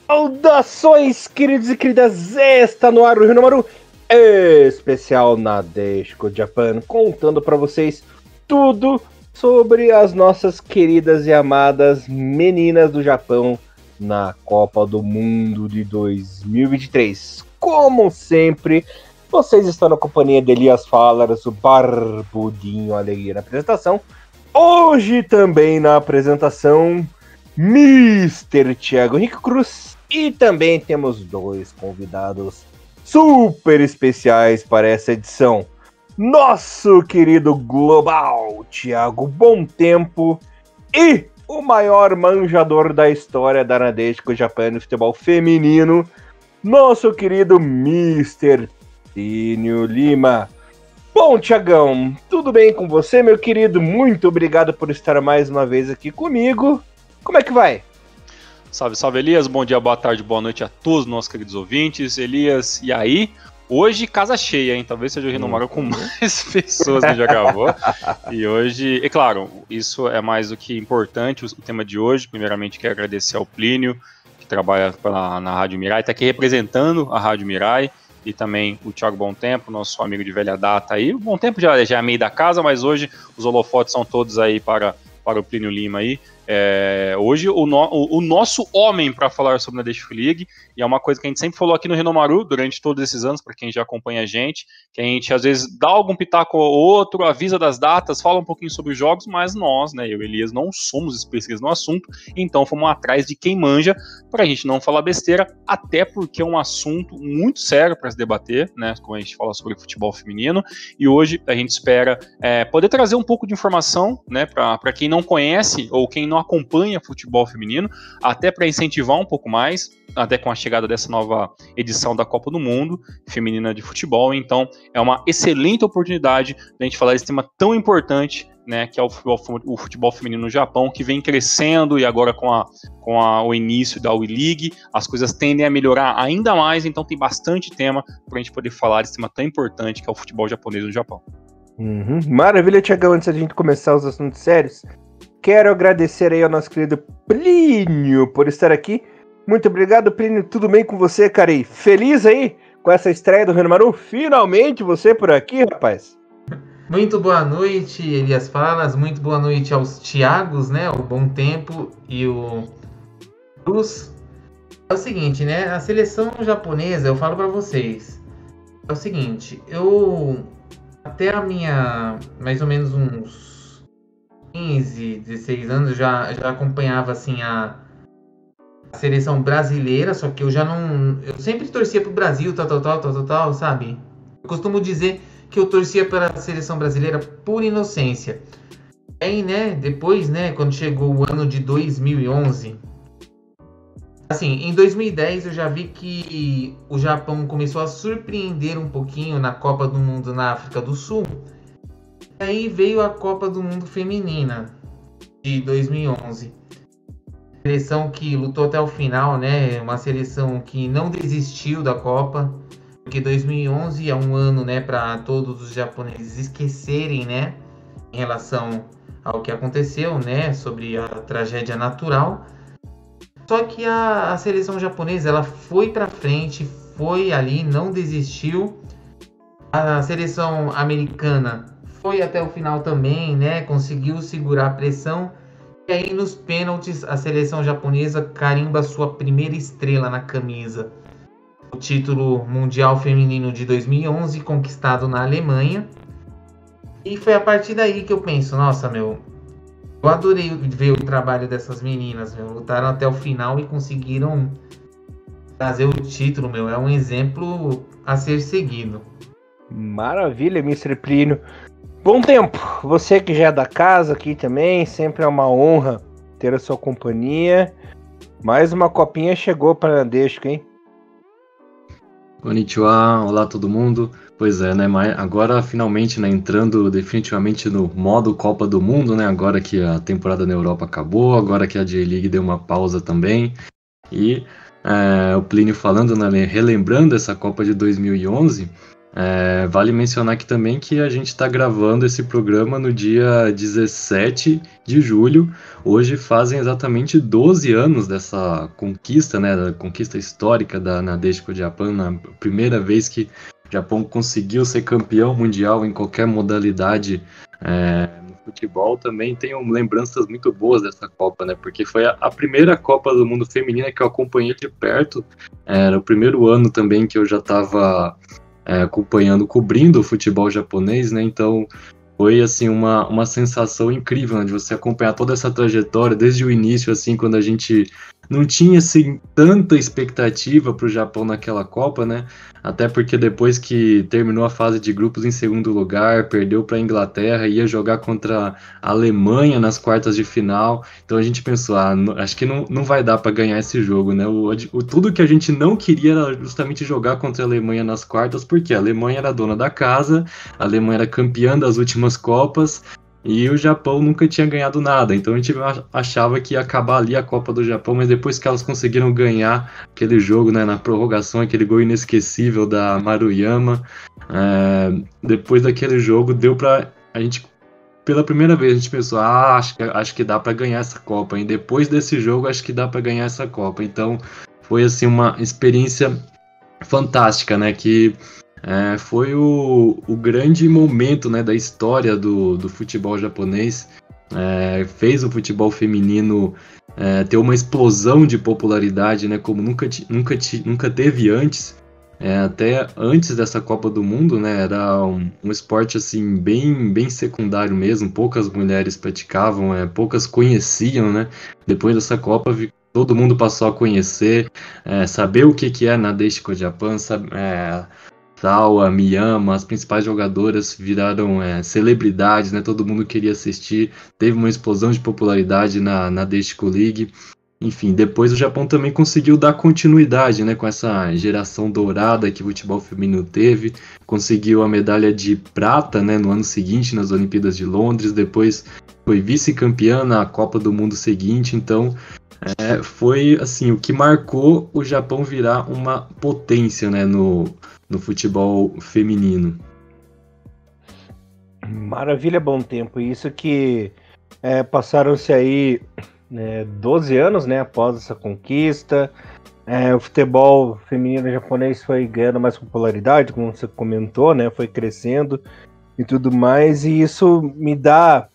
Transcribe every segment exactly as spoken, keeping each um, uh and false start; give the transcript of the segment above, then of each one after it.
Saudações, queridos e queridas! Está no ar o Hinomaru especial Nadeshiko Japan, contando para vocês tudo sobre as nossas queridas e amadas meninas do Japão na Copa do Mundo de dois mil e vinte e três. Como sempre, vocês estão na companhia de Elias Falas, o Barbudinho Alegria na apresentação. Hoje também na apresentação, mister Thiago Henrique Cruz. E também temos dois convidados super especiais para essa edição. Nosso querido Global Thiago Bom Tempo e o maior manjador da história da Nadeshiko Japan no futebol feminino, nosso querido mister Plínio Lima. Bom, Thiagão, tudo bem com você, meu querido? Muito obrigado por estar mais uma vez aqui comigo. Como é que vai? Salve, salve, Elias. Bom dia, boa tarde, boa noite a todos os nossos queridos ouvintes. Elias, e aí? Hoje, casa cheia, hein? Talvez seja o Hinomaru com mais pessoas que já gravou. E hoje, e claro, isso é mais do que importante, o tema de hoje. Primeiramente, quero agradecer ao Plínio, que trabalha pela, na Rádio Mirai, está aqui representando a Rádio Mirai. E também o Thiago Bom Tempo, nosso amigo de velha data aí. O Bom Tempo já, já é meio da casa, mas hoje os holofotes são todos aí para, para o Plínio Lima aí. É, hoje o, no, o, o nosso homem para falar sobre a Nadeshiko League, e é uma coisa que a gente sempre falou aqui no Hinomaru durante todos esses anos, para quem já acompanha a gente, que a gente às vezes dá algum pitaco ou outro, avisa das datas, fala um pouquinho sobre os jogos, mas nós, né, eu e Elias, não somos especialistas no assunto, então fomos atrás de quem manja, para a gente não falar besteira, até porque é um assunto muito sério para se debater, né, como a gente fala sobre futebol feminino, e hoje a gente espera é, poder trazer um pouco de informação, né, para quem não conhece ou quem não acompanha futebol feminino, até para incentivar um pouco mais, até com a chegada dessa nova edição da Copa do Mundo feminina de futebol. Então é uma excelente oportunidade de a gente falar desse tema tão importante, né, que é o futebol, o futebol feminino no Japão, que vem crescendo, e agora com, a, com a, o início da W-League, as coisas tendem a melhorar ainda mais, então tem bastante tema para a gente poder falar desse tema tão importante que é o futebol japonês no Japão. Uhum. Maravilha, Thiagão. Antes da gente começar os assuntos sérios, quero agradecer aí ao nosso querido Plínio por estar aqui. Muito obrigado, Plínio. Tudo bem com você, cara? E feliz aí com essa estreia do Hinomaru? Finalmente você por aqui, rapaz. Muito boa noite, Elias Falas. Muito boa noite aos Thiagos, né? O Bom Tempo e o Cruz. É o seguinte, né? A seleção japonesa, eu falo pra vocês. É o seguinte, eu... Até a minha... Mais ou menos uns... quinze, dezesseis anos, eu já, já acompanhava assim a, a seleção brasileira, só que eu já não... Eu sempre torcia pro Brasil, tal, tal, tal, tal, tal, tal, sabe? Eu costumo dizer que eu torcia pela seleção brasileira por inocência. Aí, né, depois, né, quando chegou o ano de dois mil e onze... Assim, em dois mil e dez eu já vi que o Japão começou a surpreender um pouquinho na Copa do Mundo na África do Sul. Aí veio a Copa do Mundo Feminina de dois mil e onze. Seleção que lutou até o final, né? Uma seleção que não desistiu da Copa, porque dois mil e onze é um ano, né, para todos os japoneses esquecerem, né, em relação ao que aconteceu, né, sobre a tragédia natural. Só que a, a seleção japonesa, ela foi para frente, foi ali, não desistiu. A seleção americana foi até o final também, né? Conseguiu segurar a pressão. E aí nos pênaltis a seleção japonesa carimba sua primeira estrela na camisa. O título mundial feminino de dois mil e onze, conquistado na Alemanha. E foi a partir daí que eu penso, nossa, meu, eu adorei ver o trabalho dessas meninas, meu. Lutaram até o final e conseguiram trazer o título, meu. É um exemplo a ser seguido. Maravilha, mister Plínio. Bom Tempo, você que já é da casa aqui também, sempre é uma honra ter a sua companhia. Mais uma copinha chegou para a Nadeshiko, hein? Konnichiwa, olá todo mundo. Pois é, né, mas agora finalmente, né, entrando definitivamente no modo Copa do Mundo, né, agora que a temporada na Europa acabou, agora que a J-League deu uma pausa também, e é, o Plínio falando, né, relembrando essa Copa de dois mil e onze, É, vale mencionar aqui também que a gente está gravando esse programa no dia dezessete de julho. Hoje fazem exatamente doze anos dessa conquista, né, da conquista histórica da Nadeshiko Japan, na primeira vez que o Japão conseguiu ser campeão mundial em qualquer modalidade. É, no futebol também tenho lembranças muito boas dessa Copa, né, porque foi a, a primeira Copa do Mundo feminina que eu acompanhei de perto. Era o primeiro ano também que eu já estava É, acompanhando, cobrindo o futebol japonês, né, então foi, assim, uma, uma sensação incrível, né, de você acompanhar toda essa trajetória, desde o início, assim, quando a gente não tinha, assim, tanta expectativa para o Japão naquela Copa, né, até porque depois que terminou a fase de grupos em segundo lugar, perdeu para a Inglaterra, ia jogar contra a Alemanha nas quartas de final, então a gente pensou, ah, acho que não, não vai dar para ganhar esse jogo, né, o, o, tudo que a gente não queria era justamente jogar contra a Alemanha nas quartas, porque a Alemanha era dona da casa, a Alemanha era campeã das últimas Copas, e o Japão nunca tinha ganhado nada, então a gente achava que ia acabar ali a Copa do Japão, mas depois que elas conseguiram ganhar aquele jogo, né, na prorrogação, aquele gol inesquecível da Maruyama, é, depois daquele jogo deu pra a gente, pela primeira vez a gente pensou, ah, acho que, acho que dá pra ganhar essa Copa, e depois desse jogo acho que dá pra ganhar essa Copa, então foi assim uma experiência fantástica, né, que É, foi o, o grande momento, né, da história do, do futebol japonês, é, fez o futebol feminino é, ter uma explosão de popularidade, né, como nunca, nunca, nunca teve antes, é, até antes dessa Copa do Mundo, né, era um, um esporte assim, bem, bem secundário mesmo, poucas mulheres praticavam, é, poucas conheciam, né, depois dessa Copa todo mundo passou a conhecer, é, saber o que, que é Nadeshiko Japan, sabe, é, Sawa, Miyama, as principais jogadoras viraram é, celebridades, né? Todo mundo queria assistir, teve uma explosão de popularidade na, na Nadeshiko League. Enfim, depois o Japão também conseguiu dar continuidade, né, com essa geração dourada que o futebol feminino teve, conseguiu a medalha de prata, né, no ano seguinte nas Olimpíadas de Londres, depois foi vice-campeã na Copa do Mundo seguinte, então é, foi assim, o que marcou o Japão virar uma potência, né, no, no futebol feminino. Maravilha, bom tempo. Isso que é, passaram-se aí né, doze anos, né, após essa conquista. É, o futebol feminino japonês foi ganhando mais popularidade, como você comentou, né, foi crescendo e tudo mais. E isso me dá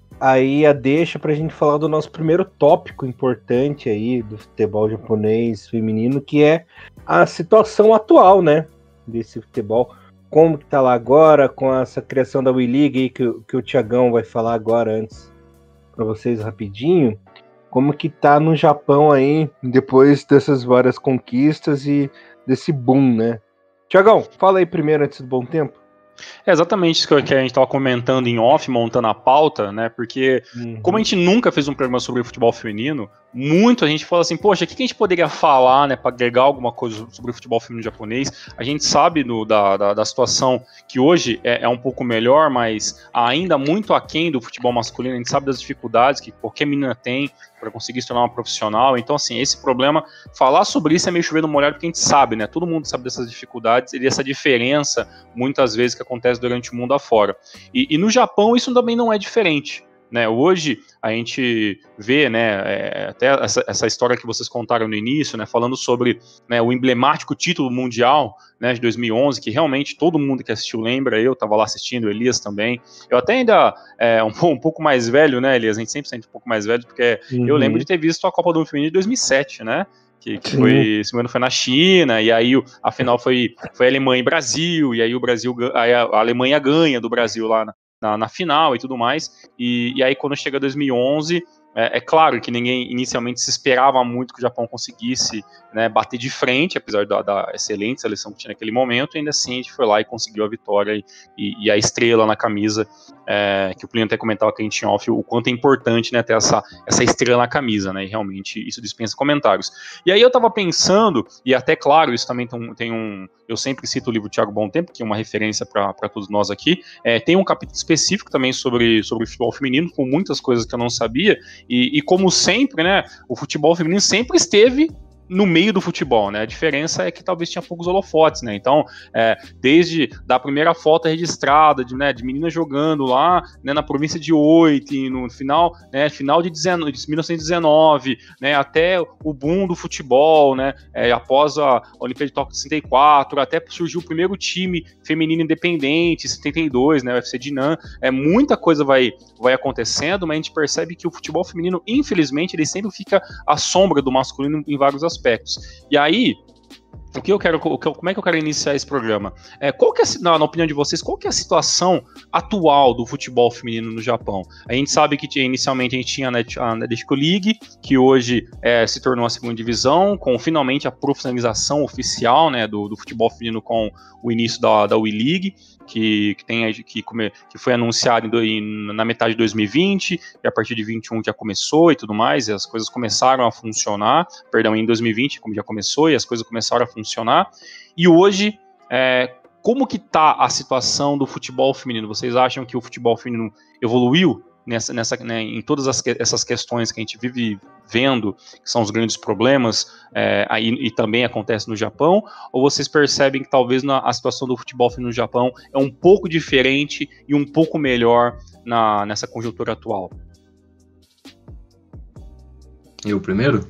aí a deixa para a gente falar do nosso primeiro tópico importante aí do futebol japonês feminino, que é a situação atual, né, desse futebol. Como que tá lá agora, com essa criação da WeLeague aí, que, que o Thiagão vai falar agora antes para vocês rapidinho, como que tá no Japão aí, depois dessas várias conquistas e desse boom, né? Thiagão, fala aí primeiro antes do bom tempo. É exatamente isso que a gente estava comentando em off, montando a pauta, né? Porque, uhum. como a gente nunca fez um programa sobre futebol feminino, muito a gente fala assim, poxa, o que a gente poderia falar, né, para agregar alguma coisa sobre o futebol feminino japonês? A gente sabe do, da, da, da situação que hoje é, é um pouco melhor, mas ainda muito aquém do futebol masculino. A gente sabe das dificuldades que qualquer menina tem para conseguir se tornar uma profissional. Então, assim, esse problema, falar sobre isso é meio chover no molhado, porque a gente sabe, né? Todo mundo sabe dessas dificuldades e dessa diferença, muitas vezes, que acontece durante o mundo afora. E, e no Japão, isso também não é diferente. Né, hoje a gente vê, né, é, até essa, essa história que vocês contaram no início, né, falando sobre, né, o emblemático título mundial, né, de dois mil e onze, que realmente todo mundo que assistiu lembra. Eu estava lá assistindo, o Elias também. Eu até ainda é, um, um pouco mais velho, né, Elias? A gente sempre sente um pouco mais velho, porque uhum. eu lembro de ter visto a Copa do Mundo Feminino de dois mil e sete, né? Que, que foi, se não me engano, foi na China, e aí a final foi, foi Alemanha e Brasil, e aí o Brasil, aí a Alemanha ganha do Brasil lá na Na, na final e tudo mais, e, e aí quando chega dois mil e onze, é, é claro que ninguém inicialmente se esperava muito que o Japão conseguisse, né, bater de frente, apesar da, da excelente seleção que tinha naquele momento, ainda assim a gente foi lá e conseguiu a vitória e, e, e a estrela na camisa, é, que o Plínio até comentava que a gente tinha off, o quanto é importante, né, ter essa, essa estrela na camisa, né, e realmente isso dispensa comentários. E aí eu tava pensando, e até claro, isso também tem, tem um, eu sempre cito o livro Thiago Bom Tempo, que é uma referência para todos nós aqui, é, tem um capítulo específico também sobre, sobre o futebol feminino, com muitas coisas que eu não sabia, e, e como sempre, né, o futebol feminino sempre esteve no meio do futebol, né? A diferença é que talvez tinha poucos holofotes, né? Então, é, desde da primeira foto registrada de, né, de menina jogando lá, né, na província de Oite, no final, né, final de, dezenove, de mil novecentos e dezenove, né, até o boom do futebol, né, é, após a Olimpíada de Tóquio de sessenta e quatro, até surgiu o primeiro time feminino independente, em setenta e dois, né, o U F C Dinam, é, muita coisa vai, vai acontecendo, mas a gente percebe que o futebol feminino, infelizmente, ele sempre fica à sombra do masculino em vários aspectos. aspectos. E aí, o que eu quero, o que, como é que eu quero iniciar esse programa? É, qual que é, na, na opinião de vocês, qual que é a situação atual do futebol feminino no Japão? A gente sabe que tinha, inicialmente a gente tinha a Nadeshiko League, que hoje é, se tornou a segunda divisão, com finalmente a profissionalização oficial, né, do, do futebol feminino com o início da, da W E League, que, que, tem, que, come, que foi anunciado em, em, na metade de dois mil e vinte, e a partir de vinte e um já começou e tudo mais, e as coisas começaram a funcionar, perdão, em dois mil e vinte, como já começou, e as coisas começaram a funcionar, e hoje, é, como que tá a situação do futebol feminino? Vocês acham que o futebol feminino evoluiu nessa, nessa, né, em todas as, essas questões que a gente vive vendo, que são os grandes problemas, é, aí, e também acontece no Japão, ou vocês percebem que talvez na, a situação do futebol feminino no Japão é um pouco diferente e um pouco melhor na, nessa conjuntura atual? Eu primeiro?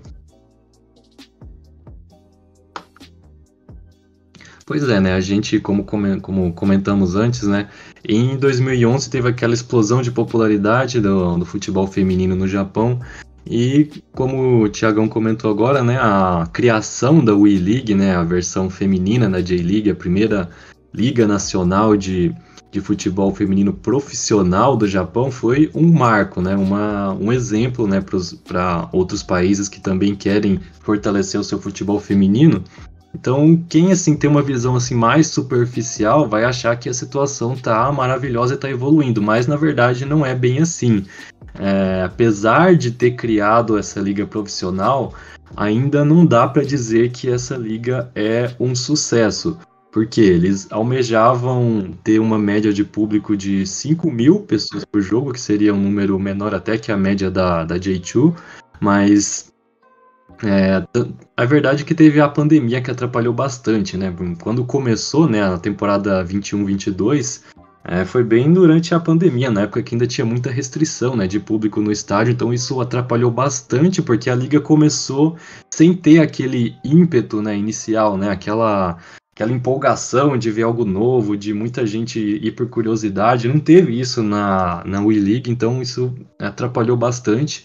Pois é, né, a gente, como, como comentamos antes, né, em dois mil e onze teve aquela explosão de popularidade do, do futebol feminino no Japão, e como o Thiagão comentou agora, né, a criação da W E League, né, a versão feminina da J-League, a primeira liga nacional de, de futebol feminino profissional do Japão, foi um marco, né, uma, um exemplo, né, para outros países que também querem fortalecer o seu futebol feminino. Então, quem assim tem uma visão assim mais superficial vai achar que a situação tá maravilhosa e tá evoluindo, mas na verdade não é bem assim. É, apesar de ter criado essa liga profissional, ainda não dá para dizer que essa liga é um sucesso, porque eles almejavam ter uma média de público de cinco mil pessoas por jogo, que seria um número menor até que a média da, da J dois, mas É, a verdade é que teve a pandemia que atrapalhou bastante, né? Quando começou, né, a temporada vinte e um vinte e dois, é, foi bem durante a pandemia, na época que ainda tinha muita restrição, né, de público no estádio, então isso atrapalhou bastante, porque a liga começou sem ter aquele ímpeto, né, inicial, né, aquela, aquela empolgação de ver algo novo, de muita gente ir por curiosidade, não teve isso na, na W E League, então isso atrapalhou bastante.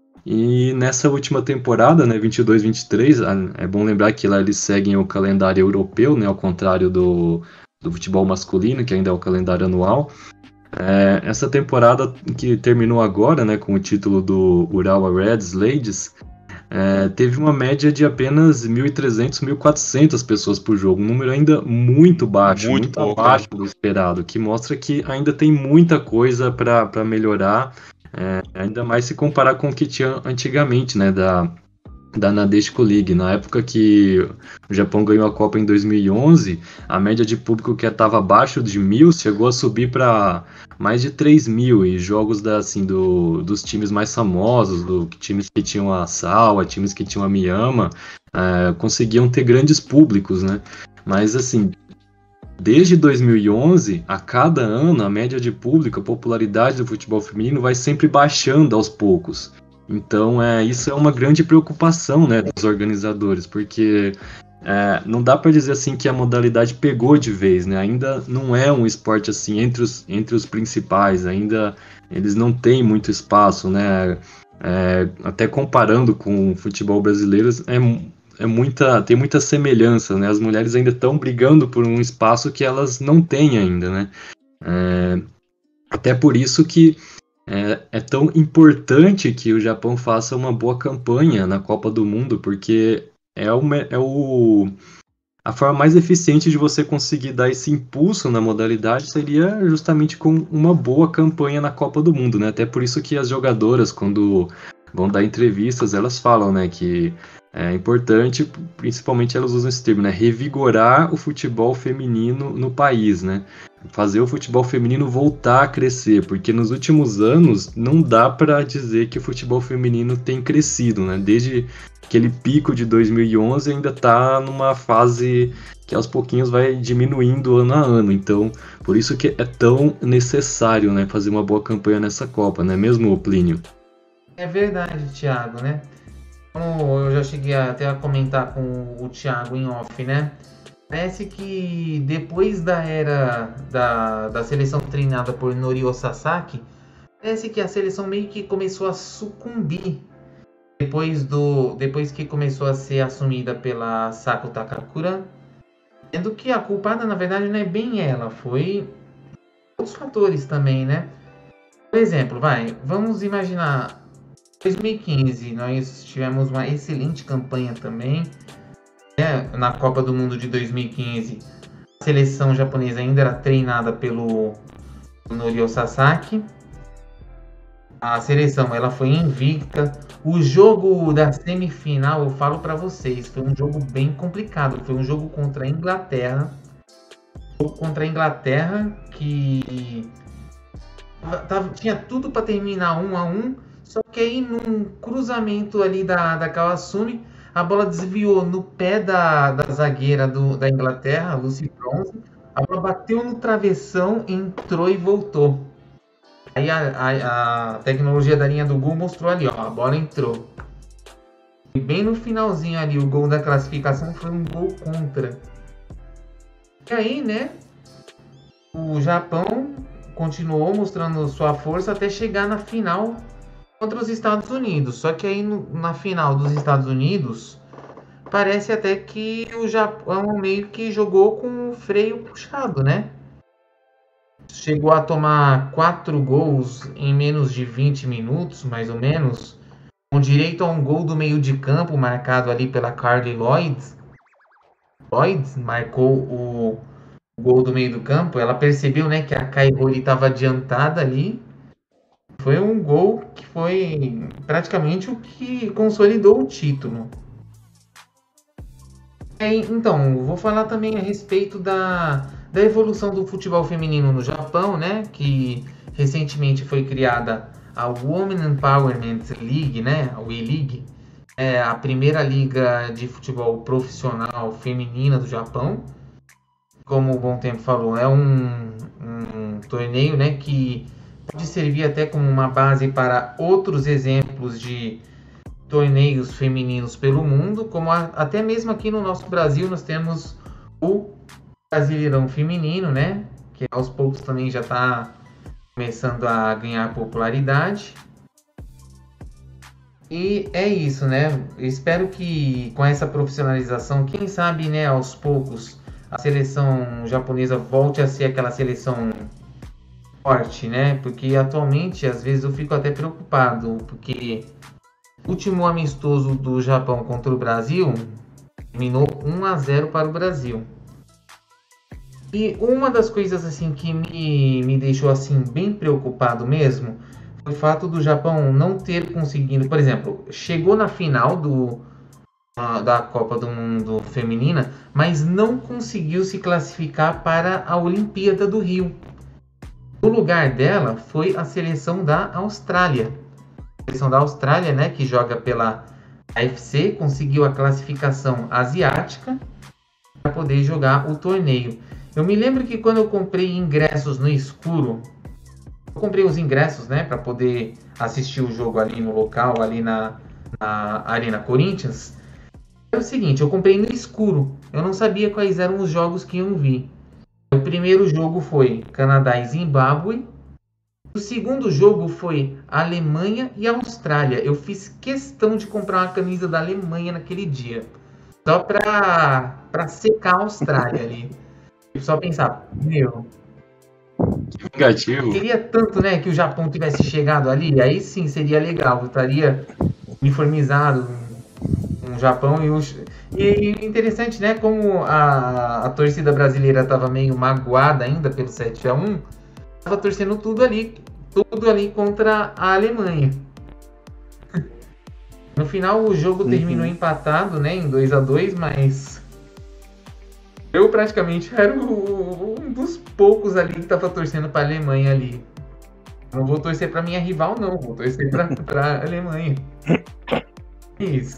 E nessa última temporada, né, vinte e dois vinte e três, é bom lembrar que lá eles seguem o calendário europeu, né, ao contrário do, do futebol masculino, que ainda é o calendário anual. É, essa temporada que terminou agora, né, com o título do Urawa Reds Ladies, é, teve uma média de apenas mil e trezentas, mil e quatrocentas pessoas por jogo, um número ainda muito baixo, muito, muito pouco, abaixo né? do esperado, que mostra que ainda tem muita coisa para melhorar. É, ainda mais se comparar com o que tinha antigamente, né, da, da Nadeshiko League. Na época que o Japão ganhou a Copa em dois mil e onze, a média de público que estava abaixo de mil chegou a subir para mais de três mil, e jogos da, assim, do, dos times mais famosos, do, times que tinham a Sawa, times que tinham a Miyama, é, conseguiam ter grandes públicos, né? Mas assim, desde dois mil e onze, a cada ano, a média de público, a popularidade do futebol feminino vai sempre baixando aos poucos. Então, é, isso é uma grande preocupação, né, dos organizadores, porque é, não dá para dizer assim que a modalidade pegou de vez, né? Ainda não é um esporte assim entre os, entre os principais, ainda eles não têm muito espaço, né? É, até comparando com o futebol brasileiro, é É muita, tem muita semelhança, né? As mulheres ainda estão brigando por um espaço que elas não têm ainda, né? É, até por isso que é, é tão importante que o Japão faça uma boa campanha na Copa do Mundo, porque é, o, é o, a forma mais eficiente de você conseguir dar esse impulso na modalidade seria justamente com uma boa campanha na Copa do Mundo, né? Até por isso que as jogadoras, quando vão dar entrevistas, elas falam, né, que é importante, principalmente elas usam esse termo, né, revigorar o futebol feminino no país, né, fazer o futebol feminino voltar a crescer, porque nos últimos anos não dá para dizer que o futebol feminino tem crescido, né? Desde aquele pico de dois mil e onze ainda está numa fase que aos pouquinhos vai diminuindo ano a ano, então por isso que é tão necessário, né, fazer uma boa campanha nessa Copa, não é mesmo, Plínio? É verdade, Thiago, né? Como eu já cheguei até a comentar com o Thiago em off, né? Parece que depois da era da, da seleção treinada por Norio Sasaki, parece que a seleção meio que começou a sucumbir depois, do, depois que começou a ser assumida pela Sako Takakura, sendo que a culpada na verdade não é bem ela, foi outros fatores também, né? Por exemplo, vai, vamos imaginar dois mil e quinze, nós tivemos uma excelente campanha também. É, na Copa do Mundo de dois mil e quinze, a seleção japonesa ainda era treinada pelo Norio Sasaki. A seleção ela foi invicta. O jogo da semifinal, eu falo para vocês, foi um jogo bem complicado. Foi um jogo contra a Inglaterra. Um jogo contra a Inglaterra que tava, tinha tudo para terminar um a um. Só que aí num cruzamento ali da, da Kawasumi, a bola desviou no pé da, da zagueira do, da Inglaterra, Lucy Bronze. A bola bateu no travessão, entrou e voltou. Aí a, a, a tecnologia da linha do gol mostrou ali, ó, a bola entrou. E bem no finalzinho ali, o gol da classificação foi um gol contra. E aí, né, o Japão continuou mostrando sua força até chegar na final contra os Estados Unidos. Só que aí no, na final dos Estados Unidos, parece até que o Japão meio que jogou com o freio puxado, né? Chegou a tomar quatro gols em menos de vinte minutos, mais ou menos, com direito a um gol do meio de campo marcado ali pela Carly Lloyd. Lloyd marcou o gol do meio do campo. Ela percebeu, né, que a Kai Roli estava adiantada ali. Foi um gol que foi praticamente o que consolidou o título. É, então, vou falar também a respeito da, da evolução do futebol feminino no Japão, né? Que recentemente foi criada a Women Empowerment League, né? A W-League, é a primeira liga de futebol profissional feminina do Japão. Como o Bom Tempo falou, é um, um torneio, né, que pode servir até como uma base para outros exemplos de torneios femininos pelo mundo, como a, até mesmo aqui no nosso Brasil nós temos o Brasileirão Feminino, né, que aos poucos também já está começando a ganhar popularidade. E é isso, né? Eu espero que com essa profissionalização, quem sabe, né, aos poucos a seleção japonesa volte a ser aquela seleção forte, né? Porque atualmente, às vezes, eu fico até preocupado, porque o último amistoso do Japão contra o Brasil terminou um a zero para o Brasil. E uma das coisas assim que me, me deixou assim bem preocupado mesmo foi o fato do Japão não ter conseguido, por exemplo, chegou na final do da Copa do Mundo Feminina, mas não conseguiu se classificar para a Olimpíada do Rio. No lugar dela foi a seleção da Austrália. A seleção da Austrália, né, que joga pela A F C, conseguiu a classificação asiática para poder jogar o torneio. Eu me lembro que quando eu comprei ingressos no escuro, eu comprei os ingressos, né, para poder assistir o jogo ali no local, ali na, na Arena Corinthians. É o seguinte, eu comprei no escuro, eu não sabia quais eram os jogos que iam vir. O primeiro jogo foi Canadá e Zimbábue, o segundo jogo foi Alemanha e Austrália. Eu fiz questão de comprar uma camisa da Alemanha naquele dia, só pra, pra secar a Austrália ali. Só pensar, meu... Negativo. Eu queria tanto, né, que o Japão tivesse chegado ali, aí sim seria legal, eu estaria uniformizado no Japão. E, os... e interessante, né, como a, a torcida brasileira estava meio magoada ainda pelo sete a um, estava torcendo tudo ali, tudo ali contra a Alemanha. No final o jogo terminou uhum. empatado, né, em dois a dois, mas Eu praticamente era o, um dos poucos ali que tava torcendo pra Alemanha ali. Não vou torcer pra minha rival, não. Vou torcer pra, pra Alemanha. Isso.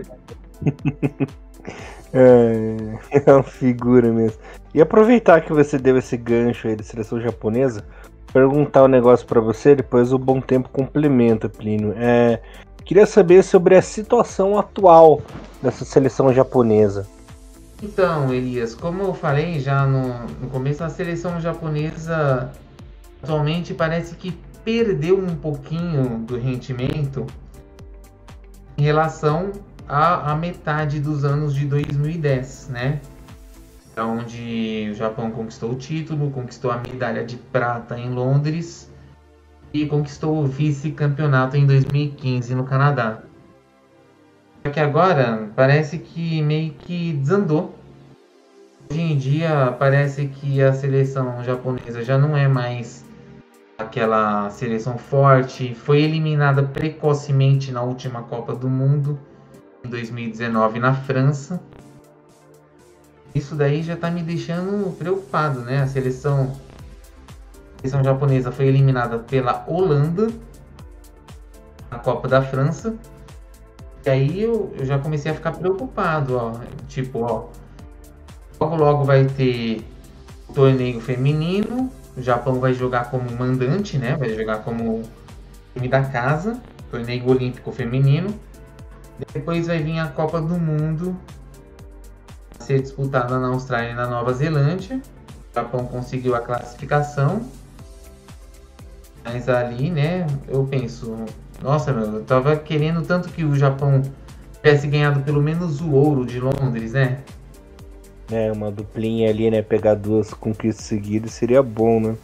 É, é uma figura mesmo. E aproveitar que você deu esse gancho aí da seleção japonesa, perguntar um negócio pra você, depois o Bom Tempo complementa, Plínio. É, queria saber sobre a situação atual dessa seleção japonesa. Então, Elias, como eu falei já no, no começo, a seleção japonesa atualmente parece que perdeu um pouquinho do rendimento em relação à, à metade dos anos de dois mil e dez, né? Onde o Japão conquistou o título, conquistou a medalha de prata em Londres e conquistou o vice-campeonato em dois mil e quinze no Canadá. Só que agora parece que meio que desandou. Hoje em dia parece que a seleção japonesa já não é mais aquela seleção forte. Foi eliminada precocemente na última Copa do Mundo, em dois mil e dezenove, na França. Isso daí já tá me deixando preocupado, né? A seleção, a seleção japonesa foi eliminada pela Holanda na Copa da França. E aí eu, eu já comecei a ficar preocupado, ó. Tipo, ó, logo logo vai ter o torneio feminino. O Japão vai jogar como mandante, né? Vai jogar como time da casa, torneio olímpico feminino. Depois vai vir a Copa do Mundo a ser disputada na Austrália e na Nova Zelândia. O Japão conseguiu a classificação. Mas ali, né, eu penso, nossa, meu, eu tava querendo tanto que o Japão tivesse ganhado pelo menos o ouro de Londres, né? É, uma duplinha ali, né? Pegar duas conquistas seguidas seria bom, né?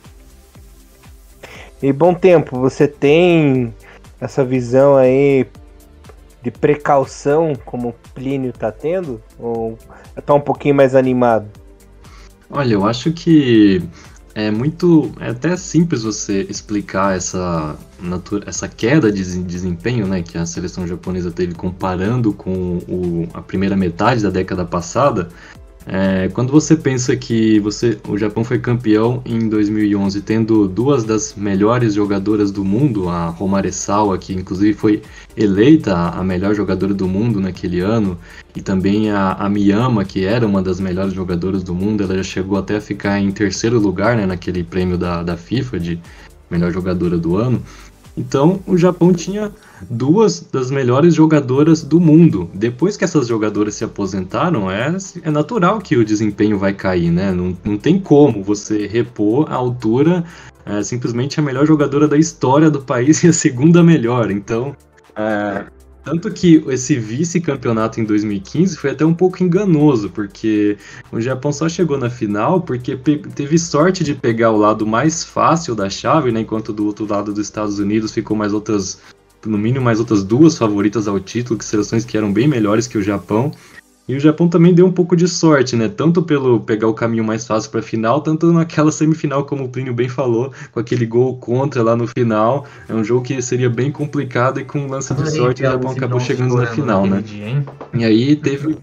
E Bom Tempo, você tem essa visão aí de precaução como o Plínio tá tendo? Ou tá um pouquinho mais animado? Olha, eu acho que é muito, é até simples você explicar essa, essa queda de desempenho, né, que a seleção japonesa teve comparando com o, a primeira metade da década passada. É, quando você pensa que você, o Japão foi campeão em dois mil e onze, tendo duas das melhores jogadoras do mundo, a Romare Sawa, que inclusive foi eleita a melhor jogadora do mundo naquele ano, e também a, a Miyama, que era uma das melhores jogadoras do mundo, ela já chegou até a ficar em terceiro lugar, né, naquele prêmio da, da FIFA de melhor jogadora do ano. Então, o Japão tinha duas das melhores jogadoras do mundo. Depois que essas jogadoras se aposentaram, é, é natural que o desempenho vai cair, né? Não, não tem como você repor a altura, é, simplesmente a melhor jogadora da história do país e a segunda melhor. Então, é, tanto que esse vice-campeonato em dois mil e quinze foi até um pouco enganoso, porque o Japão só chegou na final porque teve sorte de pegar o lado mais fácil da chave, né, enquanto do outro lado dos Estados Unidos ficou mais outras, no mínimo mais outras duas favoritas ao título, que seleções que eram bem melhores que o Japão. E o Japão também deu um pouco de sorte, né? Tanto pelo pegar o caminho mais fácil para a final, tanto naquela semifinal, como o Plínio bem falou, com aquele gol contra lá no final. É um jogo que seria bem complicado e com um lance de sorte o Japão acabou chegando na final, né? Dia, e aí teve...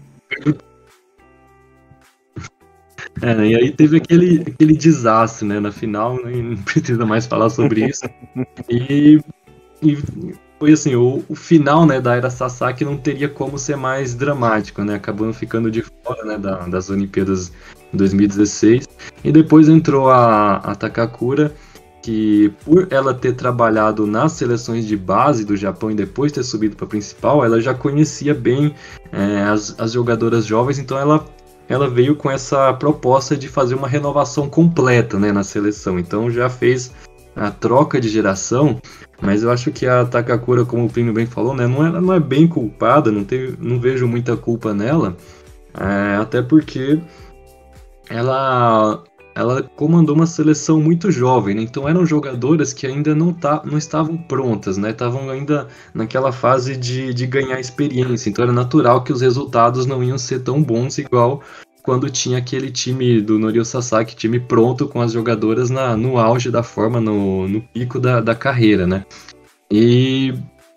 É, e aí teve aquele, aquele desastre, né? Na final, não precisa mais falar sobre isso. E... e foi assim, o, o final, né, da era Sasaki não teria como ser mais dramático, né, acabando ficando de fora, né, da, das Olimpíadas em dois mil e dezesseis, e depois entrou a, a Takakura, que por ela ter trabalhado nas seleções de base do Japão e depois ter subido para a principal, ela já conhecia bem é, as, as jogadoras jovens, então ela, ela veio com essa proposta de fazer uma renovação completa, né, na seleção, então já fez a troca de geração. Mas eu acho que a Takakura, como o Plínio bem falou, né, não, é, não é bem culpada, não, teve, não vejo muita culpa nela, é, até porque ela, ela comandou uma seleção muito jovem, né, então eram jogadoras que ainda não, tá, não estavam prontas, né, estavam ainda naquela fase de, de ganhar experiência, então era natural que os resultados não iam ser tão bons igual quando tinha aquele time do Norio Sasaki, time pronto com as jogadoras na, no auge da forma, no, no pico da, da carreira, né? E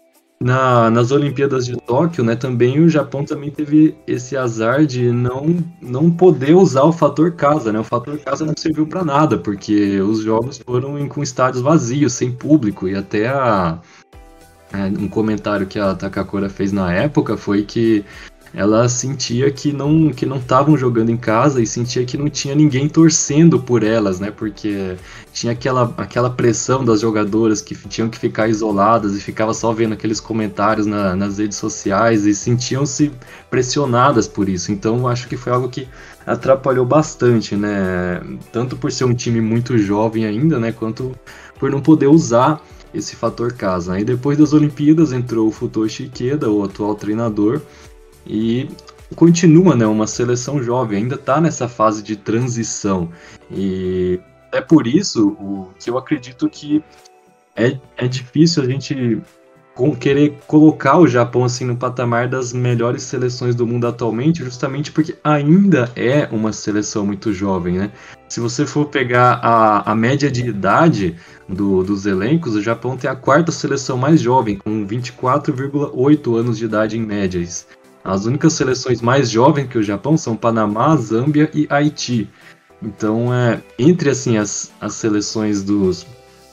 Na, nas Olimpíadas de Tóquio, né, também o Japão também teve esse azar de não, não poder usar o fator casa, né? O fator casa não serviu para nada, porque os jogos foram em, com estádios vazios, sem público, e até a, é, um comentário que a Takakura fez na época foi que ela sentia que não que não estavam jogando em casa e sentia que não tinha ninguém torcendo por elas, né? Porque tinha aquela, aquela pressão das jogadoras que tinham que ficar isoladas e ficava só vendo aqueles comentários na, nas redes sociais e sentiam-se pressionadas por isso. Então acho que foi algo que atrapalhou bastante, né? Tanto por ser um time muito jovem ainda, né? Quanto por não poder usar esse fator casa. Aí depois das Olimpíadas entrou o Futoshi Ikeda, o atual treinador, e continua, né, uma seleção jovem, ainda está nessa fase de transição, e é por isso o, que eu acredito que é, é difícil a gente com, querer colocar o Japão assim, no patamar das melhores seleções do mundo atualmente, justamente porque ainda é uma seleção muito jovem, né? Se você for pegar a, a média de idade do, dos elencos, o Japão tem a quarta seleção mais jovem, com vinte e quatro vírgula oito anos de idade em média. As únicas seleções mais jovens que o Japão são Panamá, Zâmbia e Haiti. Então, é, entre assim, as, as seleções dos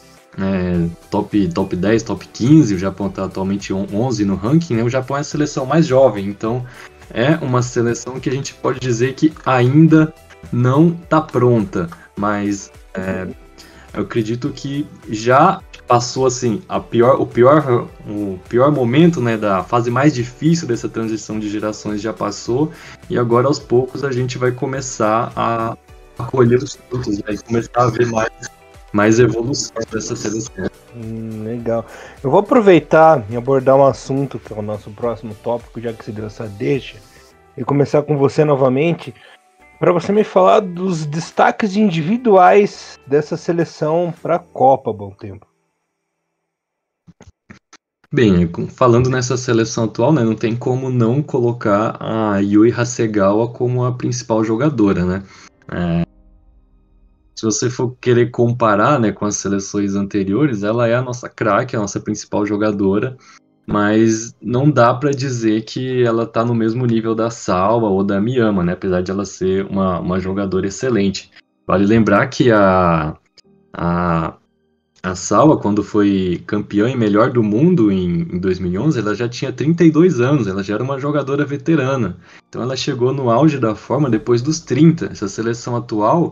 é, top, top dez, top quinze, o Japão está atualmente onze no ranking, né? O Japão é a seleção mais jovem. Então, é uma seleção que a gente pode dizer que ainda não está pronta. Mas é, eu acredito que já passou assim, a pior, o, pior, o pior momento, né, da fase mais difícil dessa transição de gerações já passou, e agora aos poucos a gente vai começar a, a colher os frutos, vai né, começar a ver mais, mais evolução dessa seleção. Hum, legal. Eu vou aproveitar e abordar um assunto que é o nosso próximo tópico, já que se deu essa deixa, e começar com você novamente, para você me falar dos destaques individuais dessa seleção para a Copa, Bom Tempo. Bem, falando nessa seleção atual, né, não tem como não colocar a Yui Hasegawa como a principal jogadora, né? É, se você for querer comparar, né, com as seleções anteriores, ela é a nossa craque, a nossa principal jogadora, mas não dá para dizer que ela está no mesmo nível da Salva ou da Miyama, né? Apesar de ela ser uma, uma jogadora excelente. Vale lembrar que a, a A Salva, quando foi campeã e melhor do mundo em, em dois mil e onze, ela já tinha trinta e dois anos, ela já era uma jogadora veterana. Então ela chegou no auge da forma depois dos trinta. Essa seleção atual,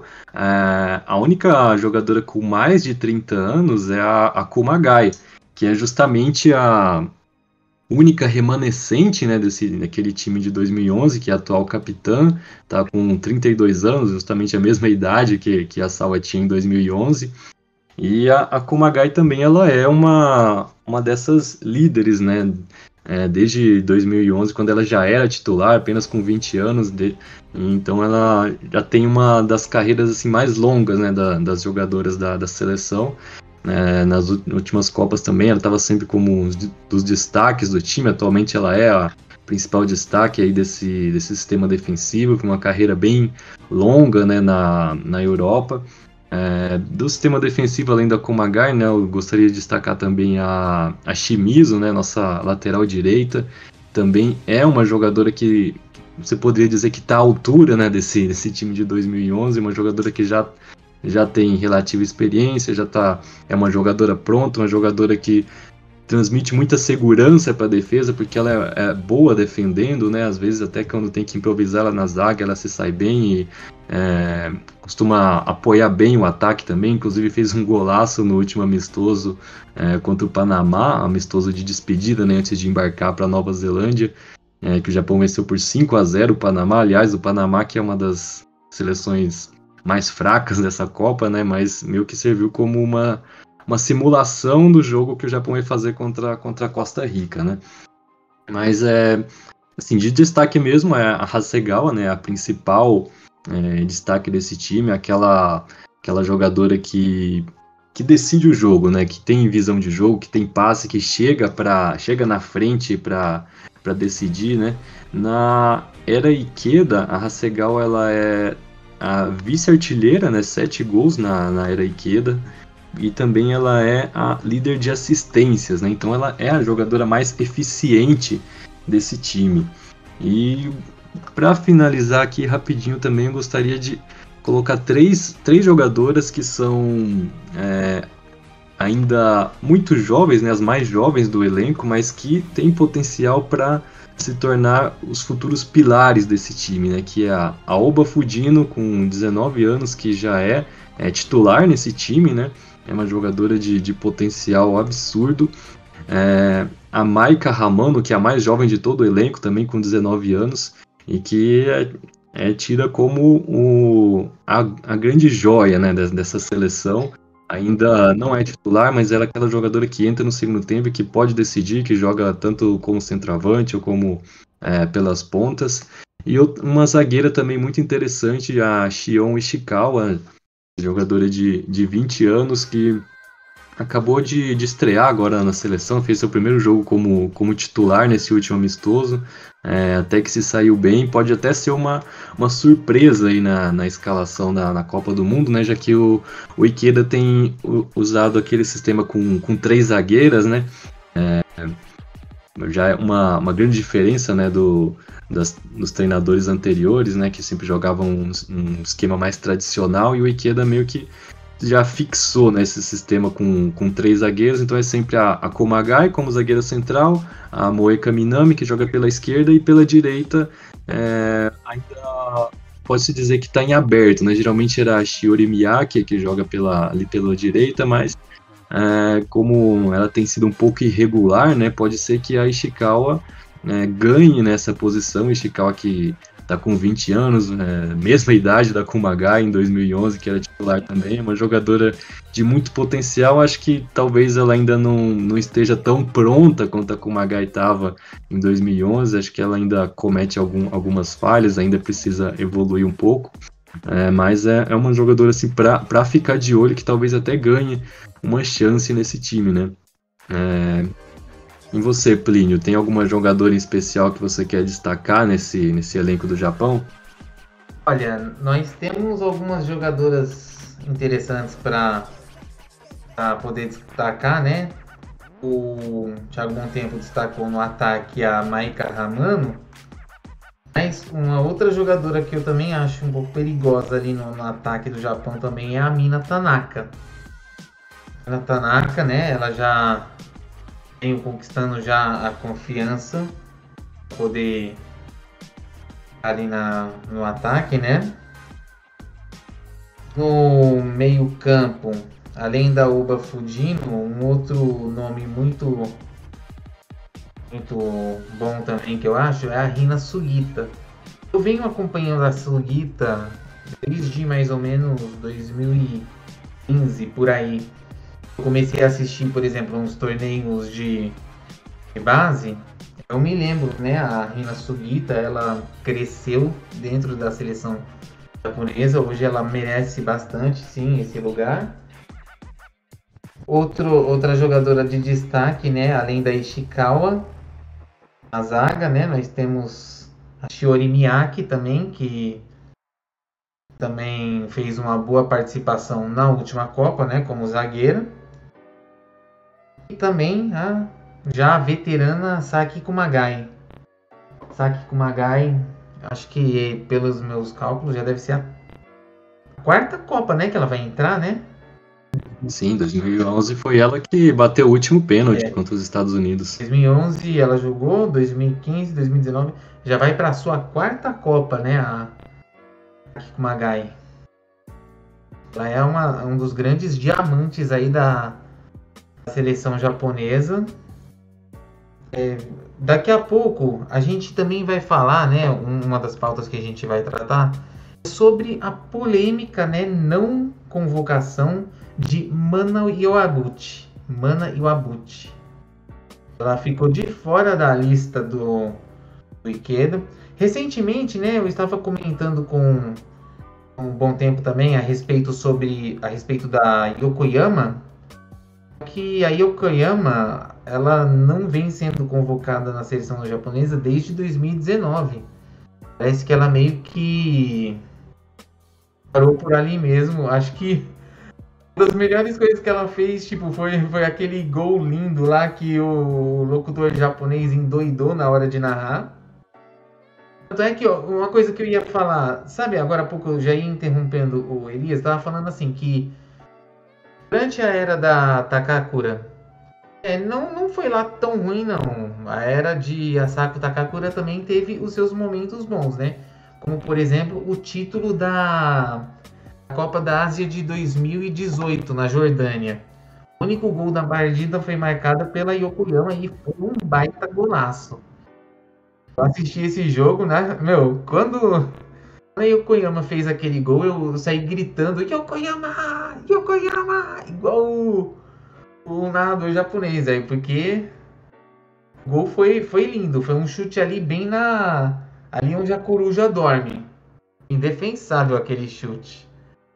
é, a única jogadora com mais de trinta anos é a, a Kumagai, que é justamente a única remanescente, né, desse, daquele time de dois mil e onze, que é a atual capitã, está com trinta e dois anos, justamente a mesma idade que, que a Salva tinha em dois mil e onze. E a, a Kumagai também ela é uma, uma dessas líderes, né? É, desde dois mil e onze, quando ela já era titular, apenas com vinte anos. De, então ela já tem uma das carreiras assim, mais longas, né, da, das jogadoras da, da seleção. É, nas últimas Copas também, ela estava sempre como um dos destaques do time. Atualmente ela é a principal destaque aí desse, desse sistema defensivo, com uma carreira bem longa, né, na, na Europa. É, do sistema defensivo, além da Kumagai, né, eu gostaria de destacar também a, a Shimizu, né, nossa lateral direita. Também é uma jogadora que você poderia dizer que está à altura, né, desse, desse time de dois mil e onze, uma jogadora que já, já tem relativa experiência, já tá, é uma jogadora pronta, uma jogadora que transmite muita segurança para a defesa, porque ela é, é boa defendendo, né? Às vezes até quando tem que improvisar ela na zaga, ela se sai bem e é, costuma apoiar bem o ataque também. Inclusive fez um golaço no último amistoso é, contra o Panamá, amistoso de despedida, né? Antes de embarcar para Nova Zelândia, é, que o Japão venceu por cinco a zero o Panamá. Aliás, o Panamá que é uma das seleções mais fracas dessa Copa, né? Mas meio que serviu como uma uma simulação do jogo que o Japão ia fazer contra, contra a Costa Rica, né? Mas, é, assim, de destaque mesmo é a Hasegawa, né? A principal é, destaque desse time, aquela, aquela jogadora que, que decide o jogo, né? Que tem visão de jogo, que tem passe, que chega, pra, chega na frente para decidir, né? Na era Ikeda, a Hasegawa ela é a vice-artilheira, né? Sete gols na, na era Ikeda. e também ela é a líder de assistências, né? Então ela é a jogadora mais eficiente desse time. E para finalizar aqui rapidinho também, eu gostaria de colocar três, três jogadoras que são é, ainda muito jovens, né? As mais jovens do elenco, mas que têm potencial para se tornar os futuros pilares desse time, né? Que é a, a Oba Fudino, com dezenove anos, que já é, é titular nesse time, né? É uma jogadora de, de potencial absurdo. É, a Maika Ramano, que é a mais jovem de todo o elenco, também com dezenove anos, e que é, é tida como o, a, a grande joia, né, dessa seleção. Ainda não é titular, mas ela é aquela jogadora que entra no segundo tempo e que pode decidir, que joga tanto como centroavante ou como é, pelas pontas. E uma zagueira também muito interessante, a Shion Ishikawa, jogadora de, de vinte anos, que acabou de, de estrear agora na seleção, fez seu primeiro jogo como, como titular nesse último amistoso, é, até que se saiu bem, pode até ser uma, uma surpresa aí na, na escalação da, na Copa do Mundo, né, já que o, o Ikeda tem usado aquele sistema com, com três zagueiras, né, é, já é uma, uma grande diferença, né, do, das, dos treinadores anteriores, né, que sempre jogavam um, um esquema mais tradicional, e o Ikeda meio que já fixou, né, esse sistema com, com três zagueiros, então é sempre a, a Komagai como zagueira central, a Moeka Minami, que joga pela esquerda, e pela direita é, ainda pode-se dizer que está em aberto, né, geralmente era a Shiori Miyake, que joga pela, ali pela direita, mas é, como ela tem sido um pouco irregular, né, pode ser que a Ishikawa é, ganhe nessa posição. Ishikawa que está com vinte anos, é, mesma idade da Kumagai em dois mil e onze, que era titular também, uma jogadora de muito potencial. Acho que talvez ela ainda não, não esteja tão pronta quanto a Kumagai estava em dois mil e onze, acho que ela ainda comete algum, algumas falhas, ainda precisa evoluir um pouco, é, mas é, é uma jogadora assim, para ficar de olho, que talvez até ganhe uma chance nesse time, né? É... E você, Plínio, tem alguma jogadora em especial que você quer destacar nesse, nesse elenco do Japão? Olha, nós temos algumas jogadoras interessantes para poder destacar, né? O Thiago Montempo destacou no ataque a Maika Ramano, mas uma outra jogadora que eu também acho um pouco perigosa ali no, no ataque do Japão também é a Mina Tanaka. A Mina Tanaka, né? Ela já venho conquistando já a confiança para poder ali na, no ataque, né? No meio campo, além da Oba Fudino, um outro nome muito muito bom também que eu acho é a Rina Sugita. Eu venho acompanhando a Sugita desde mais ou menos dois mil e quinze, por aí. Eu comecei a assistir, por exemplo, uns torneios de, de base. Eu me lembro, né, a Rina Sugita, ela cresceu dentro da seleção japonesa. Hoje ela merece bastante, sim, esse lugar. Outro, outra jogadora de destaque, né, além da Ishikawa, na zaga, né, nós temos a Shiori Miyake também, que também fez uma boa participação na última Copa, né, como zagueira. E também a já a veterana Saki Kumagai. Saki Kumagai, acho que pelos meus cálculos já deve ser a quarta Copa, né, que ela vai entrar, né? Sim, dois mil e onze foi ela que bateu o último pênalti É. contra os Estados Unidos. dois mil e onze ela jogou, dois mil e quinze, dois mil e dezenove, já vai para a sua quarta Copa, né, a Saki Kumagai. Ela é uma, um dos grandes diamantes aí da seleção japonesa. É, daqui a pouco a gente também vai falar, né, uma das pautas que a gente vai tratar sobre a polêmica, né, não convocação de Mana Iwabuchi. Mana Iwabuchi. Ela ficou de fora da lista do, do Ikeda. Recentemente, né, eu estava comentando com um bom tempo também a respeito sobre a respeito da Yokoyama, que a Yokoyama ela não vem sendo convocada na seleção japonesa desde dois mil e dezenove. Parece que ela meio que parou por ali mesmo. Acho que Uma das melhores coisas que ela fez, tipo, foi, foi aquele gol lindo lá que o locutor japonês endoidou na hora de narrar. Tanto é que, ó, uma coisa que eu ia falar, sabe, agora há pouco eu já ia interrompendo o Elias, tava falando assim que durante a era da Takakura, é, não, não foi lá tão ruim, não. A era de Asako Takakura também teve os seus momentos bons, né? Como, por exemplo, o título da Copa da Ásia de dois mil e dezoito, na Jordânia. O único gol da partida foi marcado pela Yokoyama e foi um baita golaço. Eu assisti esse jogo, né? Meu, quando a Yokoyama fez aquele gol, eu saí gritando Yokoyama! Yokoyama! Igual o, o narrador japonês aí, porque o gol foi, foi lindo. Foi um chute ali bem na... ali onde a coruja dorme. Indefensável aquele chute.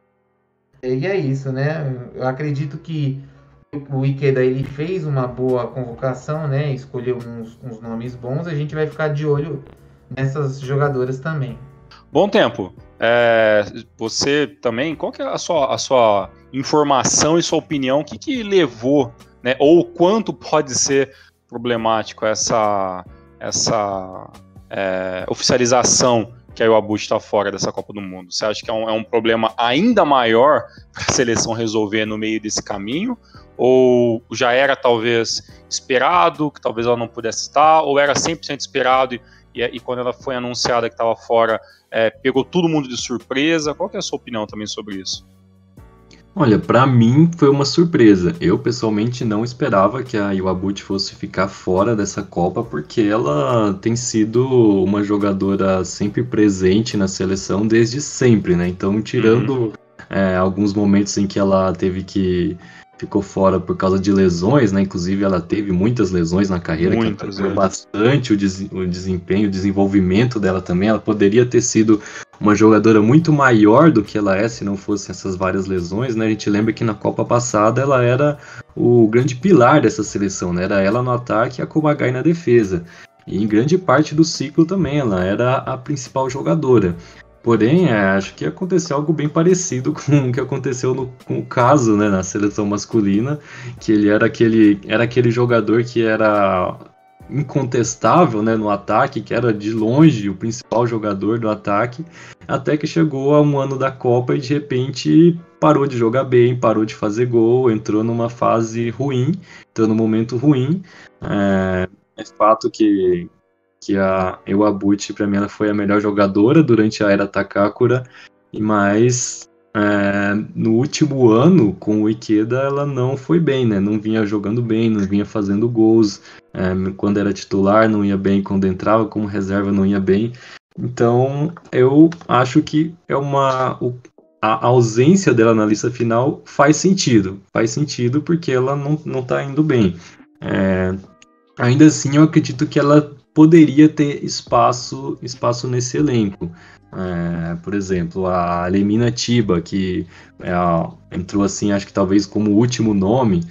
E é isso, né? Eu acredito que o Ikeda ele fez uma boa convocação, né? Escolheu uns, uns nomes bons. A gente vai ficar de olho nessas jogadoras também. Bom tempo. É, você também, qual que é a sua, a sua informação e sua opinião? O que, que levou, né? Ou quanto pode ser problemático essa, essa é, oficialização que a Iwabuchi está fora dessa Copa do Mundo? Você acha que é um, é um problema ainda maior para a seleção resolver no meio desse caminho? Ou já era talvez esperado, que talvez ela não pudesse estar? Ou era cem por cento esperado e, e, e quando ela foi anunciada que estava fora, é, pegou todo mundo de surpresa? Qual que é a sua opinião também sobre isso? Olha, pra mim foi uma surpresa. Eu pessoalmente não esperava que a Iwabuchi fosse ficar fora dessa Copa, porque ela tem sido uma jogadora sempre presente na seleção desde sempre, né? Então, tirando uhum. é, alguns momentos em que ela teve que ficou fora por causa de lesões, né? Inclusive ela teve muitas lesões na carreira, muitas, que atrapalhou bastante o, des o desempenho, o desenvolvimento dela também. Ela poderia ter sido uma jogadora muito maior do que ela é se não fossem essas várias lesões, né? A gente lembra que na Copa passada ela era o grande pilar dessa seleção, né? Era ela no ataque e a Kumagai na defesa. E em grande parte do ciclo também ela era a principal jogadora. Porém, é, acho que aconteceu algo bem parecido com o que aconteceu no, com o caso, né, na seleção masculina, que ele era aquele, era aquele jogador que era incontestável, né, no ataque, que era de longe o principal jogador do ataque, até que chegou a um ano da Copa e de repente parou de jogar bem, parou de fazer gol, entrou numa fase ruim, entrou num momento ruim. É, é fato que que a Iwabuchi, para mim, ela foi a melhor jogadora durante a era Takakura, mas é, no último ano, com o Ikeda, ela não foi bem, né? Não vinha jogando bem, não vinha fazendo gols, é, quando era titular não ia bem, quando entrava como reserva não ia bem. Então, eu acho que é uma... a ausência dela na lista final faz sentido, faz sentido porque ela não, não tá indo bem. É, ainda assim, eu acredito que ela poderia ter espaço, espaço nesse elenco. É, por exemplo, a Lemina Chiba, que é a, entrou assim, acho que talvez como último nome,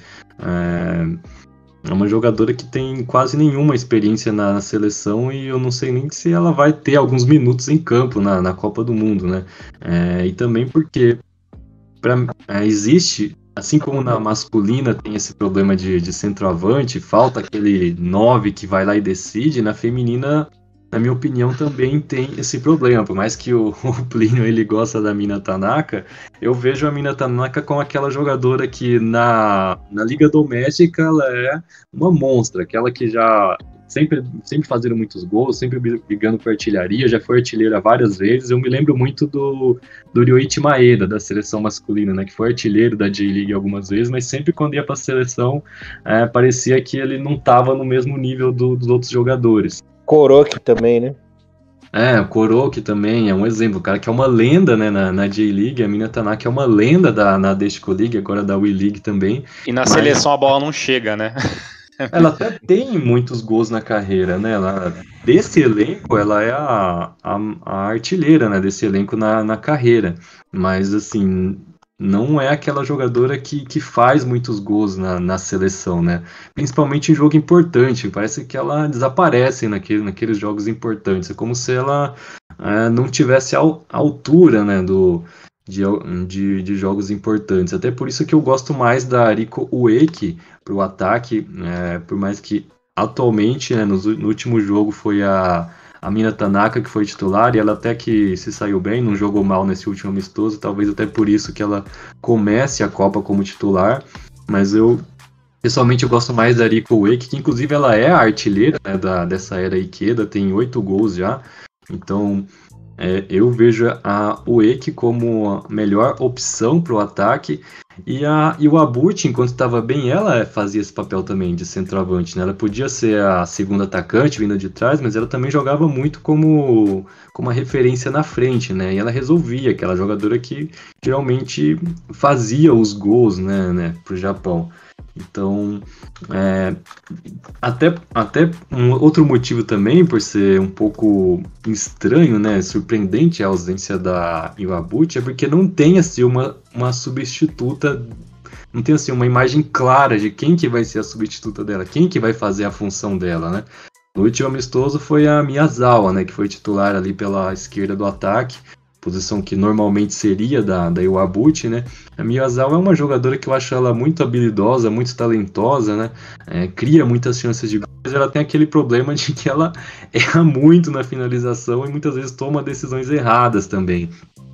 é, é uma jogadora que tem quase nenhuma experiência na, na seleção e eu não sei nem se ela vai ter alguns minutos em campo na, na Copa do Mundo, né? É, e também porque pra, é, existe... Assim como na masculina tem esse problema de, de centroavante, falta aquele nove que vai lá e decide, na feminina, na minha opinião, também tem esse problema. Por mais que o, o Plínio ele gosta da Mina Tanaka, eu vejo a Mina Tanaka como aquela jogadora que na, na liga doméstica ela é uma monstra, aquela que já... Sempre, sempre fazendo muitos gols, sempre brigando por artilharia, já foi artilheira várias vezes. Eu me lembro muito do, do Ryoichi Maeda, da seleção masculina, né, que foi artilheiro da J-League algumas vezes, mas sempre quando ia para a seleção, é, parecia que ele não estava no mesmo nível do, dos outros jogadores. Kuroki também, né? É, o Kuroki também é um exemplo, o cara que é uma lenda, né, na, na J-League, a Mina Tanaka é uma lenda da, na Deshiko League, agora da W-League também. E na mas... seleção a bola não chega, né? Ela até tem muitos gols na carreira, né? Ela, desse elenco, ela é a, a, a artilheira, né? Desse elenco na, na carreira. Mas, assim, não é aquela jogadora que, que faz muitos gols na, na seleção, né? Principalmente em jogo importante. Parece que ela desaparece naquele, naqueles jogos importantes. É como se ela é, não tivesse a altura, né? Do, de, de, de jogos importantes. Até por isso que eu gosto mais da Ariko Ueki para o ataque, é, por mais que atualmente, né, no, no último jogo foi a, a Mina Tanaka que foi titular, e ela até que se saiu bem, não jogou mal nesse último amistoso, talvez até por isso que ela comece a Copa como titular, mas eu pessoalmente eu gosto mais da Ariko Ueki, que inclusive ela é a artilheira, né, da, dessa era Ikeda, tem oito gols já, então é, eu vejo a Ueki como a melhor opção para o ataque, e, a, e o Abuchi, enquanto estava bem, ela fazia esse papel também de centroavante, né? Ela podia ser a segunda atacante vindo de trás, mas ela também jogava muito como, como uma referência na frente, né? E ela resolvia, aquela jogadora que geralmente fazia os gols, né, né, para o Japão. Então, é, até, até um outro motivo também, por ser um pouco estranho, né, surpreendente a ausência da Iwabuchi, é porque não tem assim uma, uma substituta, não tem assim uma imagem clara de quem que vai ser a substituta dela, quem que vai fazer a função dela, né. No último amistoso foi a Miyazawa, né, que foi titular ali pela esquerda do ataque, posição que normalmente seria da, da Iwabuchi, né? A Miyazawa é uma jogadora que eu acho ela muito habilidosa, muito talentosa, né? É, cria muitas chances de gol, mas ela tem aquele problema de que ela erra muito na finalização e muitas vezes toma decisões erradas também.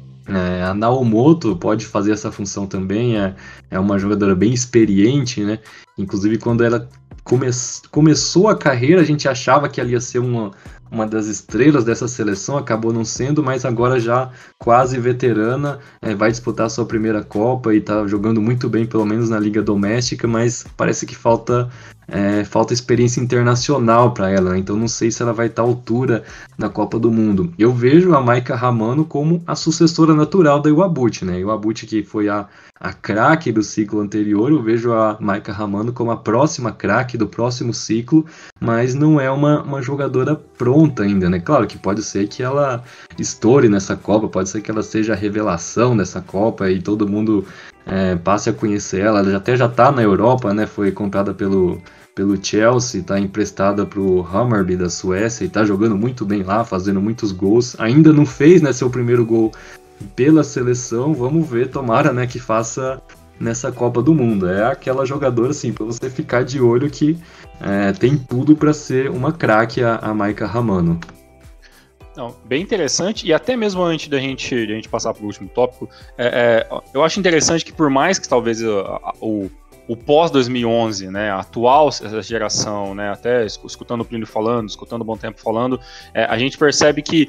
É, a Naomoto pode fazer essa função também, é, é uma jogadora bem experiente, né? Inclusive quando ela come, começou a carreira, a gente achava que ela ia ser uma, uma das estrelas dessa seleção, acabou não sendo, mas agora já quase veterana, é, vai disputar a sua primeira Copa e está jogando muito bem, pelo menos na Liga Doméstica, mas parece que falta, é, falta experiência internacional para ela, né? Então não sei se ela vai estar à altura na Copa do Mundo. Eu vejo a Maika Hamano como a sucessora natural da Iwabuchi, né? Iwabuchi, que foi a, a craque do ciclo anterior, eu vejo a Maika Hamano como a próxima craque do próximo ciclo, mas não é uma, uma jogadora pronta ainda, né? Claro que pode ser que ela estoure nessa Copa, pode ser que ela seja a revelação dessa Copa e todo mundo é, passe a conhecer ela. Ela até já está na Europa, né? Foi comprada pelo, pelo Chelsea, está emprestada para o Hammarby da Suécia e está jogando muito bem lá, fazendo muitos gols. Ainda não fez, né, seu primeiro gol pela seleção, vamos ver, tomara, né, que faça nessa Copa do Mundo. É aquela jogadora, assim, para você ficar de olho que é, tem tudo para ser uma craque, a, a Maika Hamano. Não, bem interessante, e até mesmo antes da gente, da gente passar para o último tópico, é, é, eu acho interessante que por mais que talvez a, a, o, o pós dois mil e onze, né, a atual geração, né, até escutando o Plínio falando, escutando o Bom Tempo falando, é, a gente percebe que